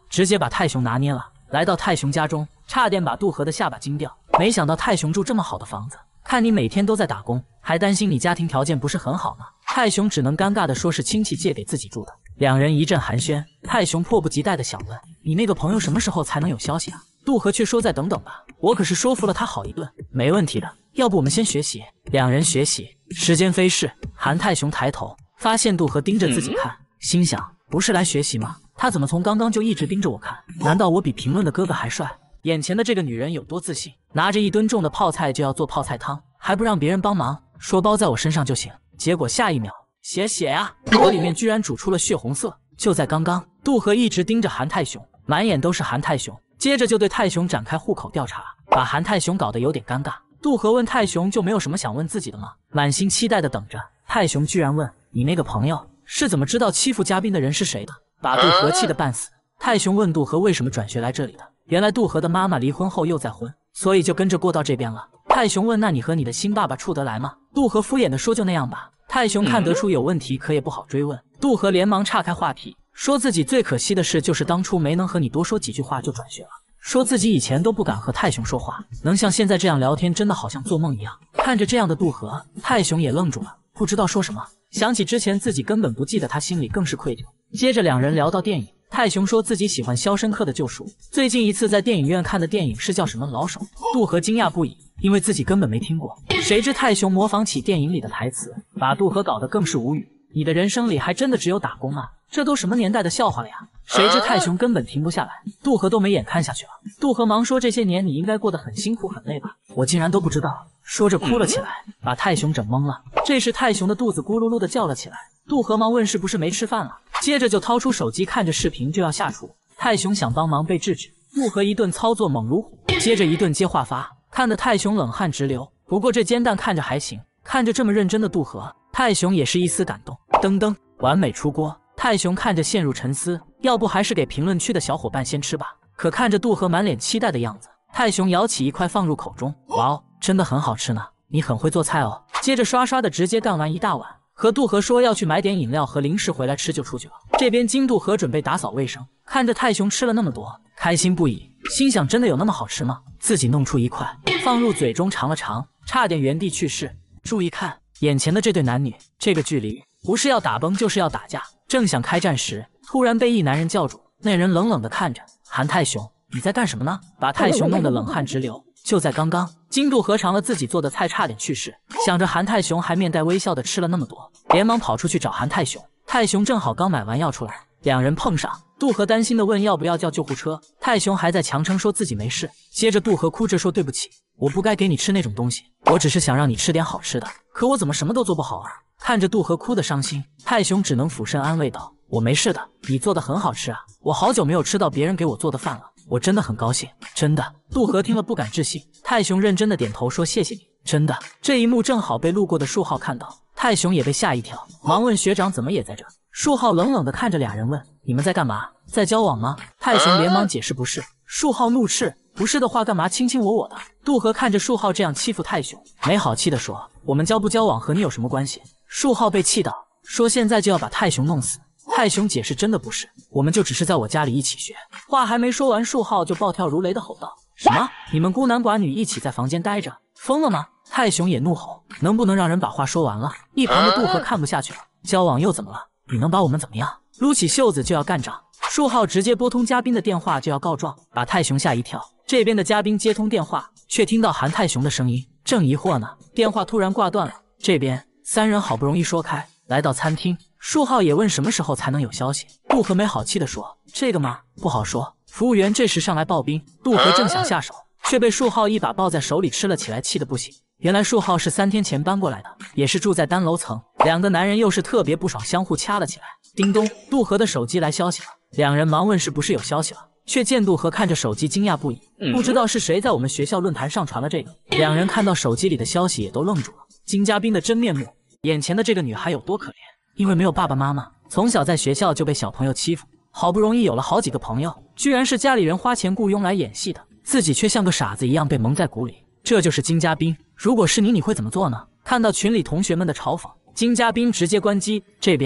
直接把泰雄拿捏了。来到泰雄家中，差点把杜河的下巴惊掉。没想到泰雄住这么好的房子，看你每天都在打工，还担心你家庭条件不是很好呢。泰雄只能尴尬地说是亲戚借给自己住的。两人一阵寒暄，泰雄迫不及待地想问：你那个朋友什么时候才能有消息啊？杜河却说再等等吧，我可是说服了他好一顿。没问题的，要不我们先学习。两人学习，时间飞逝，韩泰雄抬头发现杜河盯着自己看，心想不是来学习吗？他怎么从刚刚就一直盯着我看？难道我比评论的哥哥还帅？眼前的这个女人有多自信，拿着一吨重的泡菜就要做泡菜汤，还不让别人帮忙，说包在我身上就行。结果下一秒，血血呀，锅里面居然煮出了血红色。就在刚刚，杜河一直盯着韩泰雄，满眼都是韩泰雄，接着就对泰雄展开户口调查，把韩泰雄搞得有点尴尬。杜河问泰雄就没有什么想问自己的吗？满心期待的等着，泰雄居然问你那个朋友是怎么知道欺负嘉宾的人是谁的？把杜河气得半死。泰雄问杜河为什么转学来这里的，原来杜河的妈妈离婚后又再婚，所以就跟着过到这边了。泰雄问那你和你的新爸爸处得来吗？杜河敷衍的说就那样吧。泰雄看得出有问题，可也不好追问。杜河连忙岔开话题，说自己最可惜的事就是当初没能和你多说几句话就转学了，说自己以前都不敢和泰雄说话，能像现在这样聊天真的好像做梦一样。看着这样的杜河，泰雄也愣住了，不知道说什么。想起之前自己根本不记得，他心里更是愧疚。接着两人聊到电影，泰雄说自己喜欢《肖申克的救赎》，最近一次在电影院看的电影是叫什么老手。杜河惊讶不已，因为自己根本没听过。谁知泰雄模仿起电影里的台词，把杜河搞得更是无语。你的人生里还真的只有打工啊，这都什么年代的笑话了呀？谁知泰雄根本停不下来，杜河都没眼看下去了。杜河忙说这些年你应该过得很辛苦很累吧，我竟然都不知道。说着哭了起来，把泰雄整懵了。这时泰雄的肚子咕噜噜的叫了起来，杜河忙问是不是没吃饭了，接着就掏出手机看着视频就要下厨。泰雄想帮忙被制止，杜河一顿操作猛如虎，接着一顿接话发，看得泰雄冷汗直流。不过这煎蛋看着还行，看着这么认真的杜河，泰雄也是一丝感动。噔噔，完美出锅。泰雄看着陷入沉思，要不还是给评论区的小伙伴先吃吧。可看着杜河满脸期待的样子，泰雄舀起一块放入口中，哇哦，真的很好吃呢，你很会做菜哦。接着刷刷的直接干完一大碗，和杜河说要去买点饮料和零食回来吃就出去了。这边金杜河准备打扫卫生，看着泰雄吃了那么多，开心不已，心想真的有那么好吃吗？自己弄出一块放入嘴中尝了尝，差点原地去世。注意看眼前的这对男女，这个距离不是要打崩就是要打架。正想开战时，突然被一男人叫住，那人冷冷的看着韩泰雄，你在干什么呢？把泰雄弄得冷汗直流。就在刚刚，金杜河尝了自己做的菜，差点去世，想着韩泰雄还面带微笑的吃了那么多，连忙跑出去找韩泰雄。泰雄正好刚买完药出来，两人碰上。杜河担心的问要不要叫救护车，泰雄还在强撑说自己没事。接着杜河哭着说对不起，我不该给你吃那种东西，我只是想让你吃点好吃的，可我怎么什么都做不好啊？看着杜河哭得伤心，泰雄只能俯身安慰道，我没事的，你做的很好吃啊，我好久没有吃到别人给我做的饭了，我真的很高兴，真的。杜河听了不敢置信，泰雄认真的点头说谢谢你，真的。这一幕正好被路过的树浩看到，泰雄也被吓一跳，忙问学长怎么也在这。树浩冷冷的看着俩人问，你们在干嘛？在交往吗？泰雄连忙解释不是。树浩怒斥，不是的话干嘛卿卿我我的？杜河看着树浩这样欺负泰雄，没好气的说，我们交不交往和你有什么关系？树浩被气到，说现在就要把泰雄弄死。泰雄解释真的不是，我们就只是在我家里一起学。话还没说完，树浩就暴跳如雷的吼道，什么？你们孤男寡女一起在房间待着，疯了吗？泰雄也怒吼，能不能让人把话说完了？一旁的杜河看不下去了，交往又怎么了？你能把我们怎么样？撸起袖子就要干仗。树浩直接拨通嘉宾的电话就要告状，把泰雄吓一跳。这边的嘉宾接通电话，却听到韩泰雄的声音，正疑惑呢，电话突然挂断了。这边三人好不容易说开，来到餐厅，树浩也问什么时候才能有消息。杜河没好气的说，这个吗？不好说。服务员这时上来报兵，杜河正想下手，却被树浩一把抱在手里吃了起来，气得不行。原来树浩是三天前搬过来的，也是住在单楼层，两个男人又是特别不爽，相互掐了起来。叮咚，杜河的手机来消息了，两人忙问是不是有消息了，却见杜河看着手机惊讶不已，不知道是谁在我们学校论坛上传了这个。两人看到手机里的消息也都愣住了，金嘉宾的真面目，眼前的这个女孩有多可怜，因为没有爸爸妈妈，从小在学校就被小朋友欺负，好不容易有了好几个朋友，居然是家里人花钱雇佣来演戏的，自己却像个傻子一样被蒙在鼓里。这就是金嘉宾，如果是你，你会怎么做呢？看到群里同学们的嘲讽，金嘉宾直接关机。这边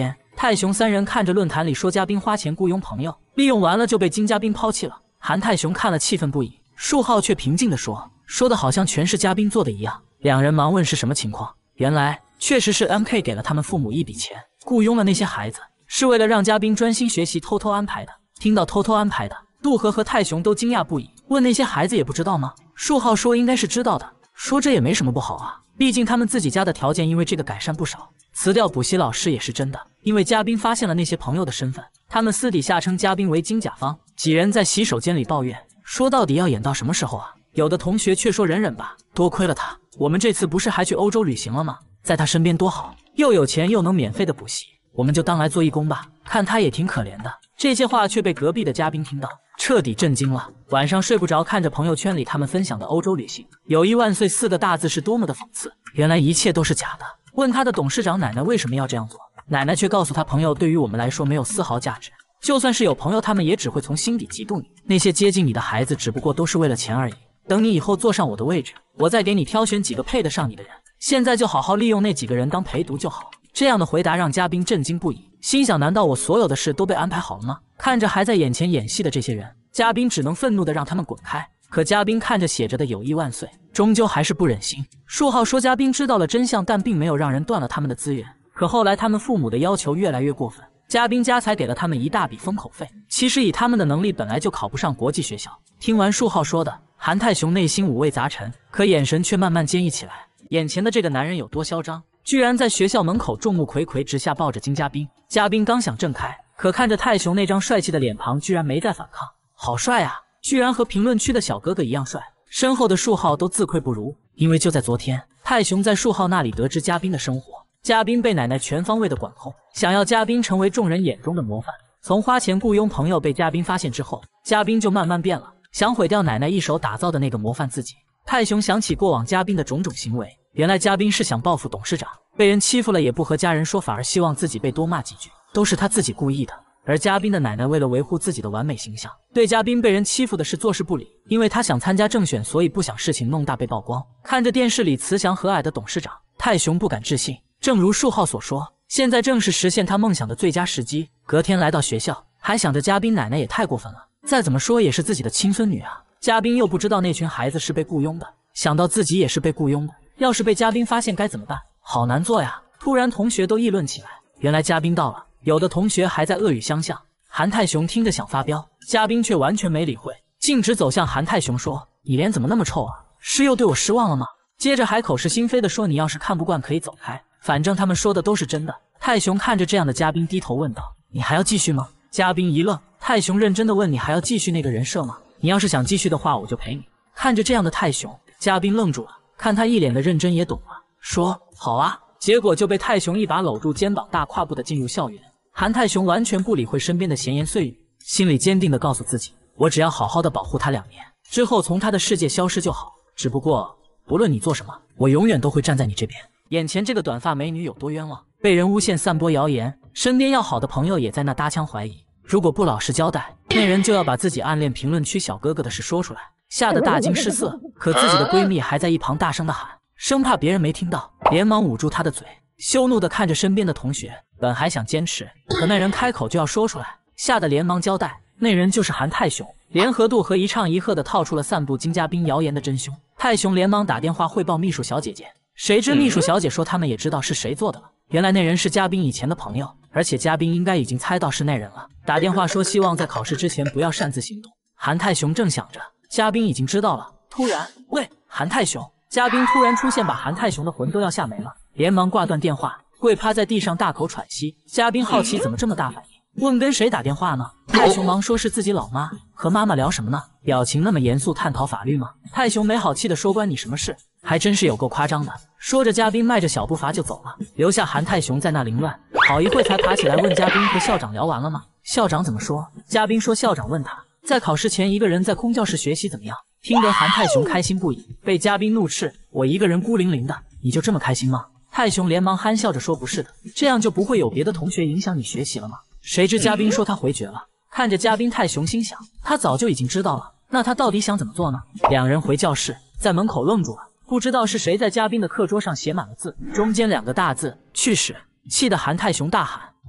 泰雄三人看着论坛里说嘉宾花钱雇佣朋友，利用完了就被金嘉宾抛弃了。韩泰雄看了气愤不已，树浩却平静地说，说的好像全是嘉宾做的一样。两人忙问是什么情况，原来确实是 M K 给了他们父母一笔钱，雇佣了那些孩子，是为了让嘉宾专心学习偷偷安排的。听到偷偷安排的，陆河和泰雄都惊讶不已，问那些孩子也不知道吗？树浩说应该是知道的，说这也没什么不好啊，毕竟他们自己家的条件因为这个改善不少。辞掉补习老师也是真的，因为嘉宾发现了那些朋友的身份，他们私底下称嘉宾为金甲方。几人在洗手间里抱怨，说到底要演到什么时候啊？有的同学却说忍忍吧，多亏了他，我们这次不是还去欧洲旅行了吗？在他身边多好，又有钱又能免费的补习，我们就当来做义工吧。看他也挺可怜的。这些话却被隔壁的嘉宾听到，彻底震惊了，晚上睡不着，看着朋友圈里他们分享的欧洲旅行，友谊万岁四个大字是多么的讽刺，原来一切都是假的。问他的董事长奶奶为什么要这样做，奶奶却告诉他，朋友对于我们来说没有丝毫价值，就算是有朋友，他们也只会从心底嫉妒你，那些接近你的孩子只不过都是为了钱而已。等你以后坐上我的位置，我再给你挑选几个配得上你的人，现在就好好利用那几个人当陪读就好。这样的回答让嘉宾震惊不已，心想难道我所有的事都被安排好了吗？看着还在眼前演戏的这些人，嘉宾只能愤怒地让他们滚开。可嘉宾看着写着的友谊万岁，终究还是不忍心。树浩说嘉宾知道了真相，但并没有让人断了他们的资源。可后来他们父母的要求越来越过分，嘉宾家才给了他们一大笔封口费。其实以他们的能力本来就考不上国际学校。听完树浩说的，韩泰雄内心五味杂陈，可眼神却慢慢坚毅起来。眼前的这个男人有多嚣张，居然在学校门口众目睽睽之下抱着金嘉宾。嘉宾刚想挣开，可看着泰雄那张帅气的脸庞，居然没再反抗。好帅啊，居然和评论区的小哥哥一样帅。身后的树浩都自愧不如，因为就在昨天，泰雄在树浩那里得知嘉宾的生活。嘉宾被奶奶全方位的管控，想要嘉宾成为众人眼中的模范。从花钱雇佣朋友被嘉宾发现之后，嘉宾就慢慢变了，想毁掉奶奶一手打造的那个模范自己。泰雄想起过往嘉宾的种种行为，原来嘉宾是想报复董事长，被人欺负了也不和家人说，反而希望自己被多骂几句，都是他自己故意的。而嘉宾的奶奶为了维护自己的完美形象，对嘉宾被人欺负的事坐视不理，因为他想参加政选，所以不想事情弄大被曝光。看着电视里慈祥和蔼的董事长，泰雄不敢置信。正如树浩所说，现在正是实现他梦想的最佳时机。隔天来到学校，还想着嘉宾奶奶也太过分了，再怎么说也是自己的亲孙女啊。嘉宾又不知道那群孩子是被雇佣的，想到自己也是被雇佣的，要是被嘉宾发现该怎么办？好难做呀。突然同学都议论起来，原来嘉宾到了，有的同学还在恶语相向。韩泰雄听着想发飙，嘉宾却完全没理会，径直走向韩泰雄说，你脸怎么那么臭啊？是又对我失望了吗？接着还口是心非的说，你要是看不惯可以走开，反正他们说的都是真的。泰雄看着这样的嘉宾低头问道，你还要继续吗？嘉宾一愣，泰雄认真的问，你还要继续那个人设吗？你要是想继续的话我就陪你。看着这样的泰雄，嘉宾愣住了，看他一脸的认真也懂了，说好啊。结果就被泰雄一把搂住肩膀，大跨步的进入校园。韩泰雄完全不理会身边的闲言碎语，心里坚定的告诉自己，我只要好好的保护他两年，之后从他的世界消失就好。只不过不论你做什么，我永远都会站在你这边。眼前这个短发美女有多冤枉，被人诬陷散播谣言，身边要好的朋友也在那搭腔怀疑，如果不老实交代，那人就要把自己暗恋评论区小哥哥的事说出来，吓得大惊失色。可自己的闺蜜还在一旁大声的喊，生怕别人没听到，连忙捂住她的嘴，羞怒的看着身边的同学。本还想坚持，可那人开口就要说出来，吓得连忙交代，那人就是韩泰雄。联合度和一唱一和的套出了散布金嘉宾谣言的真凶。泰雄连忙打电话汇报秘书小姐姐，谁知秘书小姐说他们也知道是谁做的了，原来那人是嘉宾以前的朋友，而且嘉宾应该已经猜到是那人了。打电话说希望在考试之前不要擅自行动。韩泰雄正想着嘉宾已经知道了，突然喂，韩泰雄！嘉宾突然出现，把韩泰雄的魂都要吓没了，连忙挂断电话，跪趴在地上大口喘息。嘉宾好奇怎么这么大反应，问跟谁打电话呢？泰雄忙说是自己老妈，和妈妈聊什么呢？表情那么严肃，探讨法律吗？泰雄没好气的说关你什么事？还真是有够夸张的。说着嘉宾迈着小步伐就走了，留下韩泰雄在那凌乱。好一会才爬起来问嘉宾和校长聊完了吗？校长怎么说？嘉宾说校长问他在考试前一个人在空教室学习怎么样。听得韩泰雄开心不已，被嘉宾怒斥，我一个人孤零零的，你就这么开心吗？泰雄连忙憨笑着说不是的，这样就不会有别的同学影响你学习了吗？谁知嘉宾说他回绝了。看着嘉宾，泰雄心想他早就已经知道了，那他到底想怎么做呢？两人回教室，在门口愣住了，不知道是谁在嘉宾的课桌上写满了字，中间两个大字去屎。气得韩泰雄大喊，喂，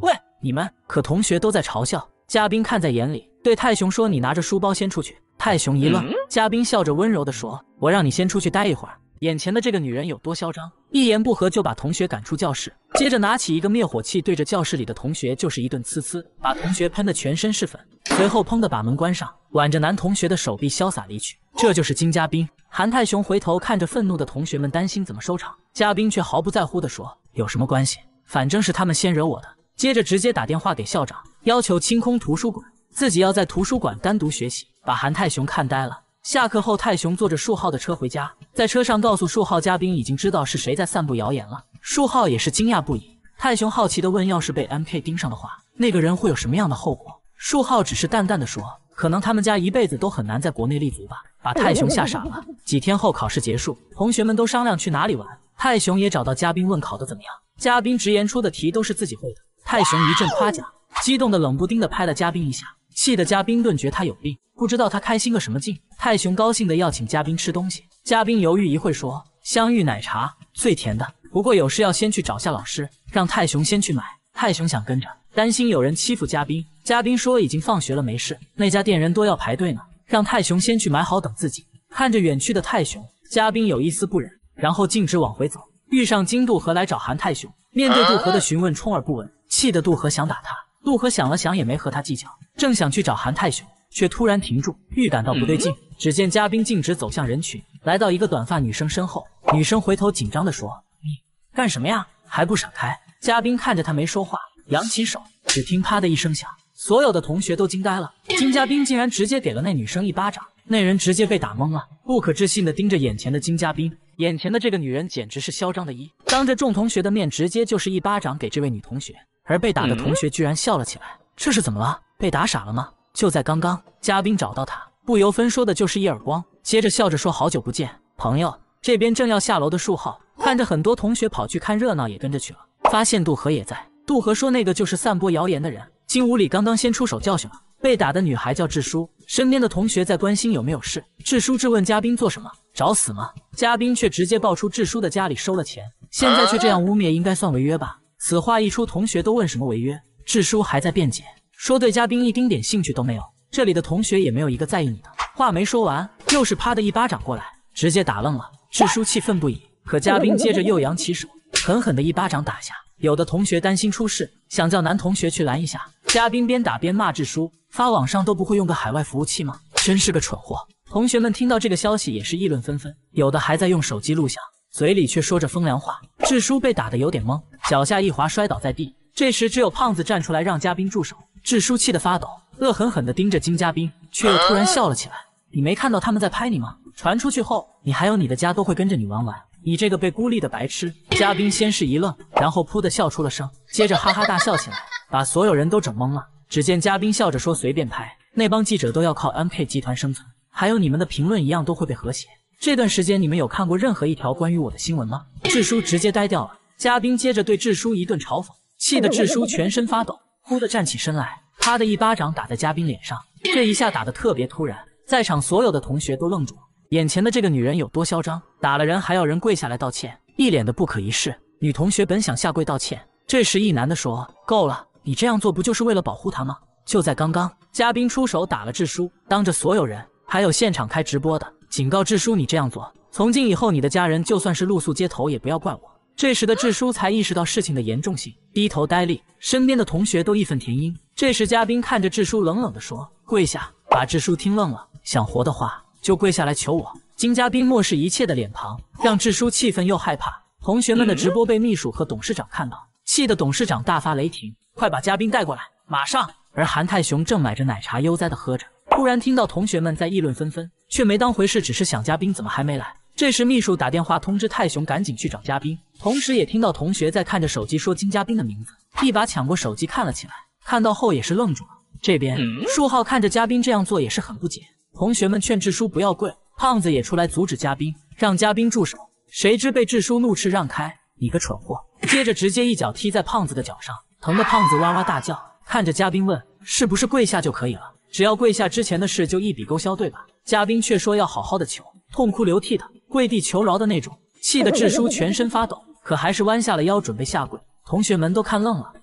你们可同学都在嘲笑。嘉宾看在眼里，对泰雄说：“你拿着书包先出去。”泰雄一愣，嘉宾笑着温柔地说：“我让你先出去待一会儿。”眼前的这个女人有多嚣张，一言不合就把同学赶出教室，接着拿起一个灭火器对着教室里的同学就是一顿呲呲，把同学喷得全身是粉。随后砰的把门关上，挽着男同学的手臂潇洒离去。这就是金嘉宾。韩泰雄回头看着愤怒的同学们，担心怎么收场，嘉宾却毫不在乎地说：“有什么关系？反正是他们先惹我的。”接着直接打电话给校长，要求清空图书馆，自己要在图书馆单独学习，把韩泰雄看呆了。下课后，泰雄坐着树浩的车回家，在车上告诉树浩，嘉宾已经知道是谁在散布谣言了。树浩也是惊讶不已。泰雄好奇地问：“要是被 M K 盯上的话，那个人会有什么样的后果？”树浩只是淡淡地说：“可能他们家一辈子都很难在国内立足吧。”把泰雄吓傻了。几天后，考试结束，同学们都商量去哪里玩，泰雄也找到嘉宾问考得怎么样。嘉宾直言出的题都是自己会的。泰雄一阵夸奖，激动的冷不丁的拍了嘉宾一下，气得嘉宾顿觉他有病，不知道他开心个什么劲。泰雄高兴的要请嘉宾吃东西，嘉宾犹豫一会说：“香芋奶茶最甜的，不过有事要先去找下老师，让泰雄先去买。”泰雄想跟着，担心有人欺负嘉宾。嘉宾说已经放学了，没事，那家店人多要排队呢，让泰雄先去买好等自己。看着远去的泰雄，嘉宾有一丝不忍，然后径直往回走，遇上金渡河来找韩泰雄。面对渡河的询问，充耳不闻，气得渡河想打他。渡河想了想也没和他计较，正想去找韩泰雄，却突然停住，预感到不对劲。只见嘉宾径直走向人群，来到一个短发女生身后。女生回头紧张地说：“你干什么呀？还不闪开！”嘉宾看着他没说话，扬起手，只听啪的一声响，所有的同学都惊呆了。金嘉宾竟然直接给了那女生一巴掌，那人直接被打懵了，不可置信地盯着眼前的金嘉宾。眼前的这个女人简直是嚣张的一，当着众同学的面直接就是一巴掌给这位女同学，而被打的同学居然笑了起来。这是怎么了？被打傻了吗？就在刚刚，嘉宾找到他，不由分说的就是一耳光，接着笑着说：“好久不见，朋友。”这边正要下楼的树浩看着很多同学跑去看热闹，也跟着去了，发现渡河也在。渡河说那个就是散播谣言的人，金无理刚刚先出手教训了。被打的女孩叫智书，身边的同学在关心有没有事。智书质问嘉宾做什么？找死吗？嘉宾却直接爆出智书的家里收了钱，现在却这样污蔑，应该算违约吧？此话一出，同学都问什么违约，智书还在辩解，说对嘉宾一丁点兴趣都没有，这里的同学也没有一个在意你的。话没说完，又是啪的一巴掌过来，直接打愣了。智书气愤不已，可嘉宾接着又扬起手，狠狠的一巴掌打下。有的同学担心出事，想叫男同学去拦一下，嘉宾边打边骂智书，发网上都不会用个海外服务器吗？真是个蠢货。同学们听到这个消息也是议论纷纷，有的还在用手机录像，嘴里却说着风凉话。智书被打得有点懵，脚下一滑摔倒在地。这时只有胖子站出来让嘉宾住手。智书气得发抖，恶狠狠地盯着金嘉宾，却又突然笑了起来。你没看到他们在拍你吗？传出去后，你还有你的家都会跟着你玩完。你这个被孤立的白痴！嘉宾先是一愣，然后噗的笑出了声，接着哈哈大笑起来，把所有人都整懵了。只见嘉宾笑着说：“随便拍，那帮记者都要靠 M K 集团生存，还有你们的评论一样都会被和谐。这段时间你们有看过任何一条关于我的新闻吗？”智书直接呆掉了。嘉宾接着对智书一顿嘲讽，气得智书全身发抖，忽的站起身来，啪的一巴掌打在嘉宾脸上。这一下打得特别突然，在场所有的同学都愣住了。眼前的这个女人有多嚣张，打了人还要人跪下来道歉，一脸的不可一世。女同学本想下跪道歉，这时一男的说：“够了，你这样做不就是为了保护她吗？”就在刚刚，嘉宾出手打了智书，当着所有人，还有现场开直播的，警告智书：“你这样做，从今以后你的家人就算是露宿街头也不要怪我。”这时的智书才意识到事情的严重性，低头呆立，身边的同学都义愤填膺。这时嘉宾看着智书冷冷地说：“跪下！”把智书听愣了，想活的话就跪下来求我。金嘉宾漠视一切的脸庞，让智书气愤又害怕。同学们的直播被秘书和董事长看到，气得董事长大发雷霆：“快把嘉宾带过来，马上！”而韩泰雄正买着奶茶悠哉地喝着，突然听到同学们在议论纷纷，却没当回事，只是想嘉宾怎么还没来。这时秘书打电话通知泰雄赶紧去找嘉宾，同时也听到同学在看着手机说金嘉宾的名字，一把抢过手机看了起来，看到后也是愣住了。这边树浩看着嘉宾这样做也是很不解，同学们劝智书不要跪，胖子也出来阻止嘉宾，让嘉宾住手。谁知被智书怒斥让开，你个蠢货！接着直接一脚踢在胖子的脚上，疼得胖子哇哇大叫，看着嘉宾问：“是不是跪下就可以了？只要跪下，之前的事就一笔勾销，对吧？”嘉宾却说要好好的求，痛哭流涕的跪地求饶的那种，气得智书全身发抖，可还是弯下了腰准备下跪。同学们都看愣了，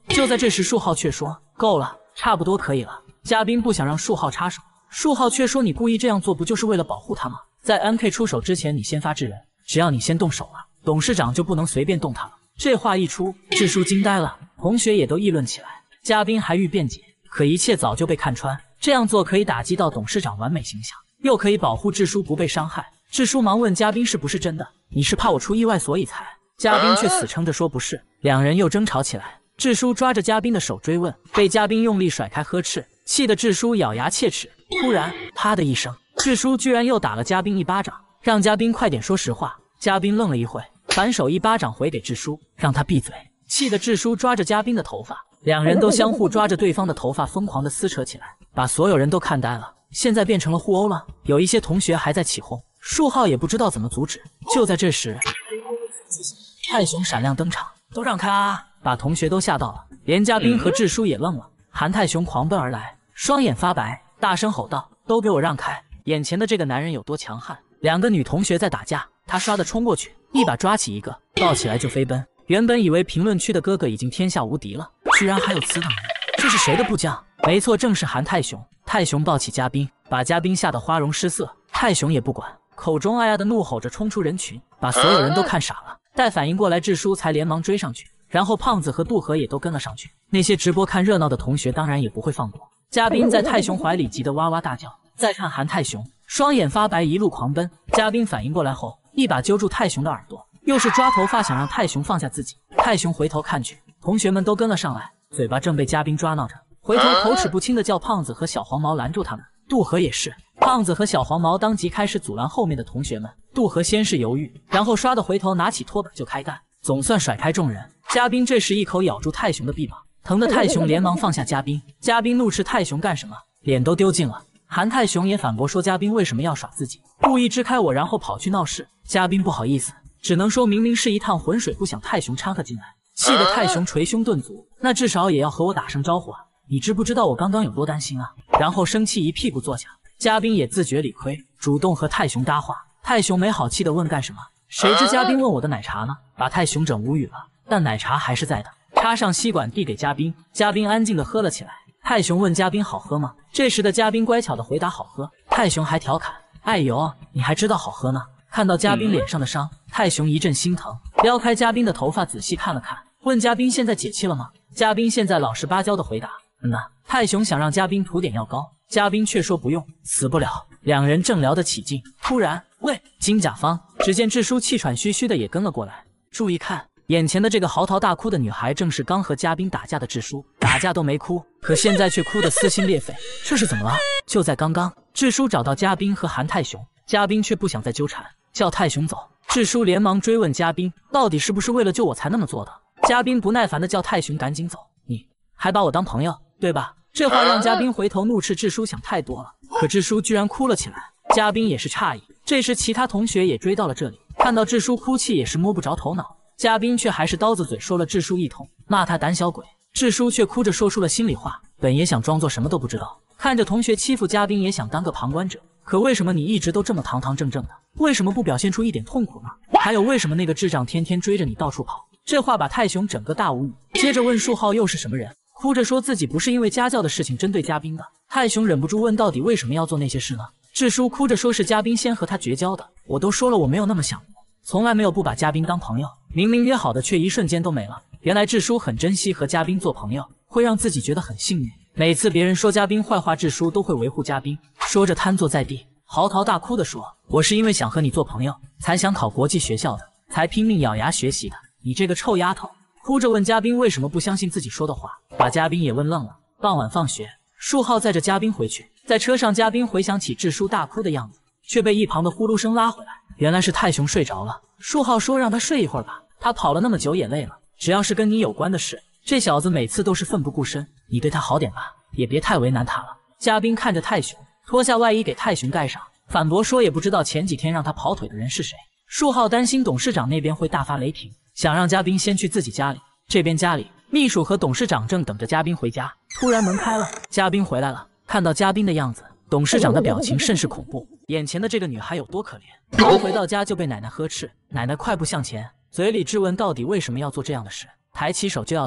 就在这时，树浩却说：“够了，差不多可以了。”嘉宾不想让树浩插手，树浩却说：“你故意这样做，不就是为了保护他吗？在 M K 出手之前，你先发制人，只要你先动手了，董事长就不能随便动他了。”这话一出，智叔惊呆了，同学也都议论起来。嘉宾还欲辩解，可一切早就被看穿，这样做可以打击到董事长完美形象，又可以保护智叔不被伤害。智叔忙问嘉宾是不是真的，你是怕我出意外所以才？嘉宾却死撑着说不是，两人又争吵起来。智叔抓着嘉宾的手追问，被嘉宾用力甩开呵斥，气得智叔咬牙切齿。突然，啪的一声，智叔居然又打了嘉宾一巴掌，让嘉宾快点说实话。嘉宾愣了一会，反手一巴掌回给智叔，让他闭嘴。气得智叔抓着嘉宾的头发，两人都相互抓着对方的头发疯狂的撕扯起来，把所有人都看呆了。现在变成了互殴了，有一些同学还在起哄，树浩也不知道怎么阻止。就在这时，泰雄闪亮登场，都让开啊！把同学都吓到了，连嘉宾和智叔也愣了。韩泰雄狂奔而来，双眼发白，大声吼道：“都给我让开！”眼前的这个男人有多强悍？两个女同学在打架，他唰的冲过去，一把抓起一个，抱起来就飞奔。原本以为评论区的哥哥已经天下无敌了，居然还有此等人，这是谁的部将？没错，正是韩泰雄。泰雄抱起嘉宾，把嘉宾吓得花容失色。泰雄也不管，口中哎呀的怒吼着冲出人群，把所有人都看傻了。待反应过来，智叔才连忙追上去，然后胖子和杜河也都跟了上去。那些直播看热闹的同学当然也不会放过。嘉宾在泰雄怀里急得哇哇大叫，再看韩泰雄，双眼发白，一路狂奔。嘉宾反应过来后，一把揪住泰雄的耳朵，又是抓头发，想让泰雄放下自己。泰雄回头看去，同学们都跟了上来，嘴巴正被嘉宾抓挠着，回头口齿不清的叫胖子和小黄毛拦住他们。杜河也是，胖子和小黄毛当即开始阻拦后面的同学们。杜河先是犹豫，然后唰的回头拿起拖把就开干，总算甩开众人。嘉宾这时一口咬住泰雄的臂膀，疼得泰雄连忙放下嘉宾。嘉宾怒斥泰雄干什么，脸都丢尽了。韩泰雄也反驳说嘉宾为什么要耍自己，故意支开我然后跑去闹事。嘉宾不好意思，只能说明明是一趟浑水，不想泰雄掺和进来，气得泰雄捶胸顿足，那至少也要和我打声招呼啊，你知不知道我刚刚有多担心啊？然后生气一屁股坐下。嘉宾也自觉理亏，主动和泰雄搭话。泰雄没好气的问干什么，谁知嘉宾问我的奶茶呢，把泰雄整无语了，但奶茶还是在的，插上吸管递给嘉宾，嘉宾安静的喝了起来。泰雄问嘉宾好喝吗？这时的嘉宾乖巧的回答好喝。泰雄还调侃，哎呦，你还知道好喝呢。看到嘉宾脸上的伤，泰雄一阵心疼，撩开嘉宾的头发仔细看了看，问嘉宾现在解气了吗？嘉宾现在老实巴交的回答，嗯呐。泰雄想让嘉宾涂点药膏，嘉宾却说不用，死不了。两人正聊得起劲，突然，喂，金甲方！只见智叔气喘吁吁的也跟了过来。注意看，眼前的这个嚎啕大哭的女孩，正是刚和嘉宾打架的智叔。打架都没哭，可现在却哭得撕心裂肺，这是怎么了？就在刚刚，智叔找到嘉宾和韩泰雄，嘉宾却不想再纠缠，叫泰雄走。智叔连忙追问嘉宾，到底是不是为了救我才那么做的？嘉宾不耐烦的叫泰雄赶紧走，你还把我当朋友，对吧？这话让嘉宾回头怒斥智叔想太多了，可智叔居然哭了起来。嘉宾也是诧异，这时其他同学也追到了这里，看到智叔哭泣也是摸不着头脑。嘉宾却还是刀子嘴说了智叔一通，骂他胆小鬼。智叔却哭着说出了心里话，本也想装作什么都不知道，看着同学欺负嘉宾也想当个旁观者，可为什么你一直都这么堂堂正正的？为什么不表现出一点痛苦呢？还有为什么那个智障天天追着你到处跑？这话把泰雄整个大无语，接着问树浩又是什么人，哭着说自己不是因为家教的事情针对嘉宾的。泰雄忍不住问到底为什么要做那些事呢？智叔哭着说是嘉宾先和他绝交的，我都说了我没有那么想过，从来没有不把嘉宾当朋友，明明约好的却一瞬间都没了。原来智叔很珍惜和嘉宾做朋友，会让自己觉得很幸运。每次别人说嘉宾坏话，智叔都会维护嘉宾。说着瘫坐在地，嚎啕大哭地说，我是因为想和你做朋友，才想考国际学校的，才拼命咬牙学习的，你这个臭丫头。哭着问嘉宾为什么不相信自己说的话，把嘉宾也问愣了。傍晚放学，树浩载着嘉宾回去，在车上嘉宾回想起智叔大哭的样子，却被一旁的呼噜声拉回来，原来是泰雄睡着了。树浩说让他睡一会儿吧，他跑了那么久也累了，只要是跟你有关的事，这小子每次都是奋不顾身，你对他好点吧，也别太为难他了。嘉宾看着泰雄，脱下外衣给泰雄盖上，反驳说也不知道前几天让他跑腿的人是谁。树浩担心董事长那边会大发雷霆，想让嘉宾先去自己家里。这边家里，秘书和董事长正等着嘉宾回家，突然门开了，嘉宾回来了。看到嘉宾的样子，董事长的表情甚是恐怖。眼前的这个女孩有多可怜，刚回到家就被奶奶呵斥，奶奶快步向前，嘴里质问到底为什么要做这样的事，抬起手就要打。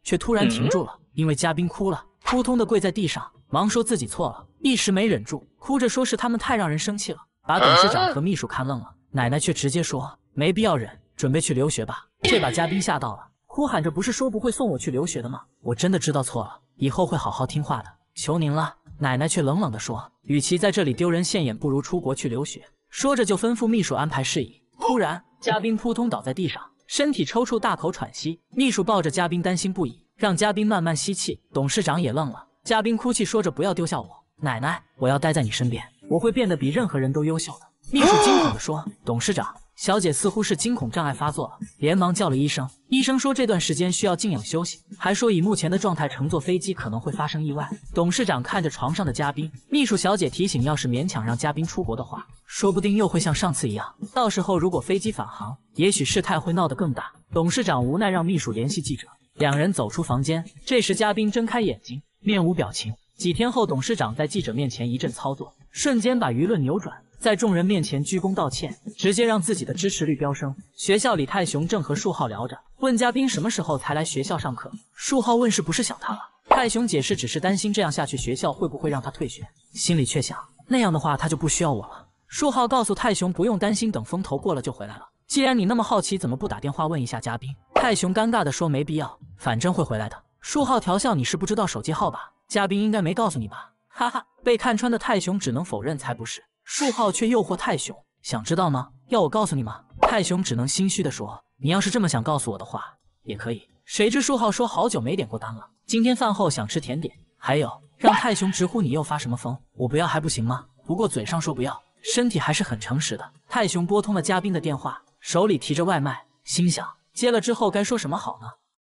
却突然停住了，因为嘉宾哭了，扑通的跪在地上，忙说自己错了，一时没忍住，哭着说是他们太让人生气了，把董事长和秘书看愣了。奶奶却直接说没必要忍，准备去留学吧。这把嘉宾吓到了，哭喊着不是说不会送我去留学的吗？我真的知道错了，以后会好好听话的，求您了。奶奶却冷冷地说，与其在这里丢人现眼，不如出国去留学。说着就吩咐秘书安排事宜。突然嘉宾扑通倒在地上，身体抽搐，大口喘息。秘书抱着嘉宾担心不已，让嘉宾慢慢吸气。董事长也愣了，嘉宾哭泣说着不要丢下我，奶奶，我要待在你身边，我会变得比任何人都优秀的。秘书惊恐地说，董事长，小姐似乎是惊恐障碍发作了，连忙叫了医生。医生说这段时间需要静养休息，还说以目前的状态乘坐飞机可能会发生意外。董事长看着床上的嘉宾，秘书小姐提醒，要是勉强让嘉宾出国的话，说不定又会像上次一样，到时候如果飞机返航，也许事态会闹得更大。董事长无奈让秘书联系记者，两人走出房间。这时嘉宾睁开眼睛，面无表情。几天后，董事长在记者面前一阵操作，瞬间把舆论扭转，在众人面前鞠躬道歉，直接让自己的支持率飙升。学校里，泰雄正和树浩聊着，问嘉宾什么时候才来学校上课。树浩问是不是想他了？泰雄解释只是担心这样下去学校会不会让他退学，心里却想那样的话他就不需要我了。树浩告诉泰雄不用担心，等风头过了就回来了。既然你那么好奇，怎么不打电话问一下嘉宾？泰雄尴尬地说没必要，反正会回来的。树浩调笑，你是不知道手机号吧？嘉宾应该没告诉你吧？哈哈，被看穿的泰雄只能否认才不是。树浩却诱惑泰雄，想知道吗？要我告诉你吗？泰雄只能心虚地说，你要是这么想告诉我的话也可以。谁知树浩说好久没点过单了，今天饭后想吃甜点，还有让泰雄直呼你又发什么疯，我不要还不行吗？不过嘴上说不要，身体还是很诚实的。泰雄拨通了嘉宾的电话，手里提着外卖，心想接了之后该说什么好呢？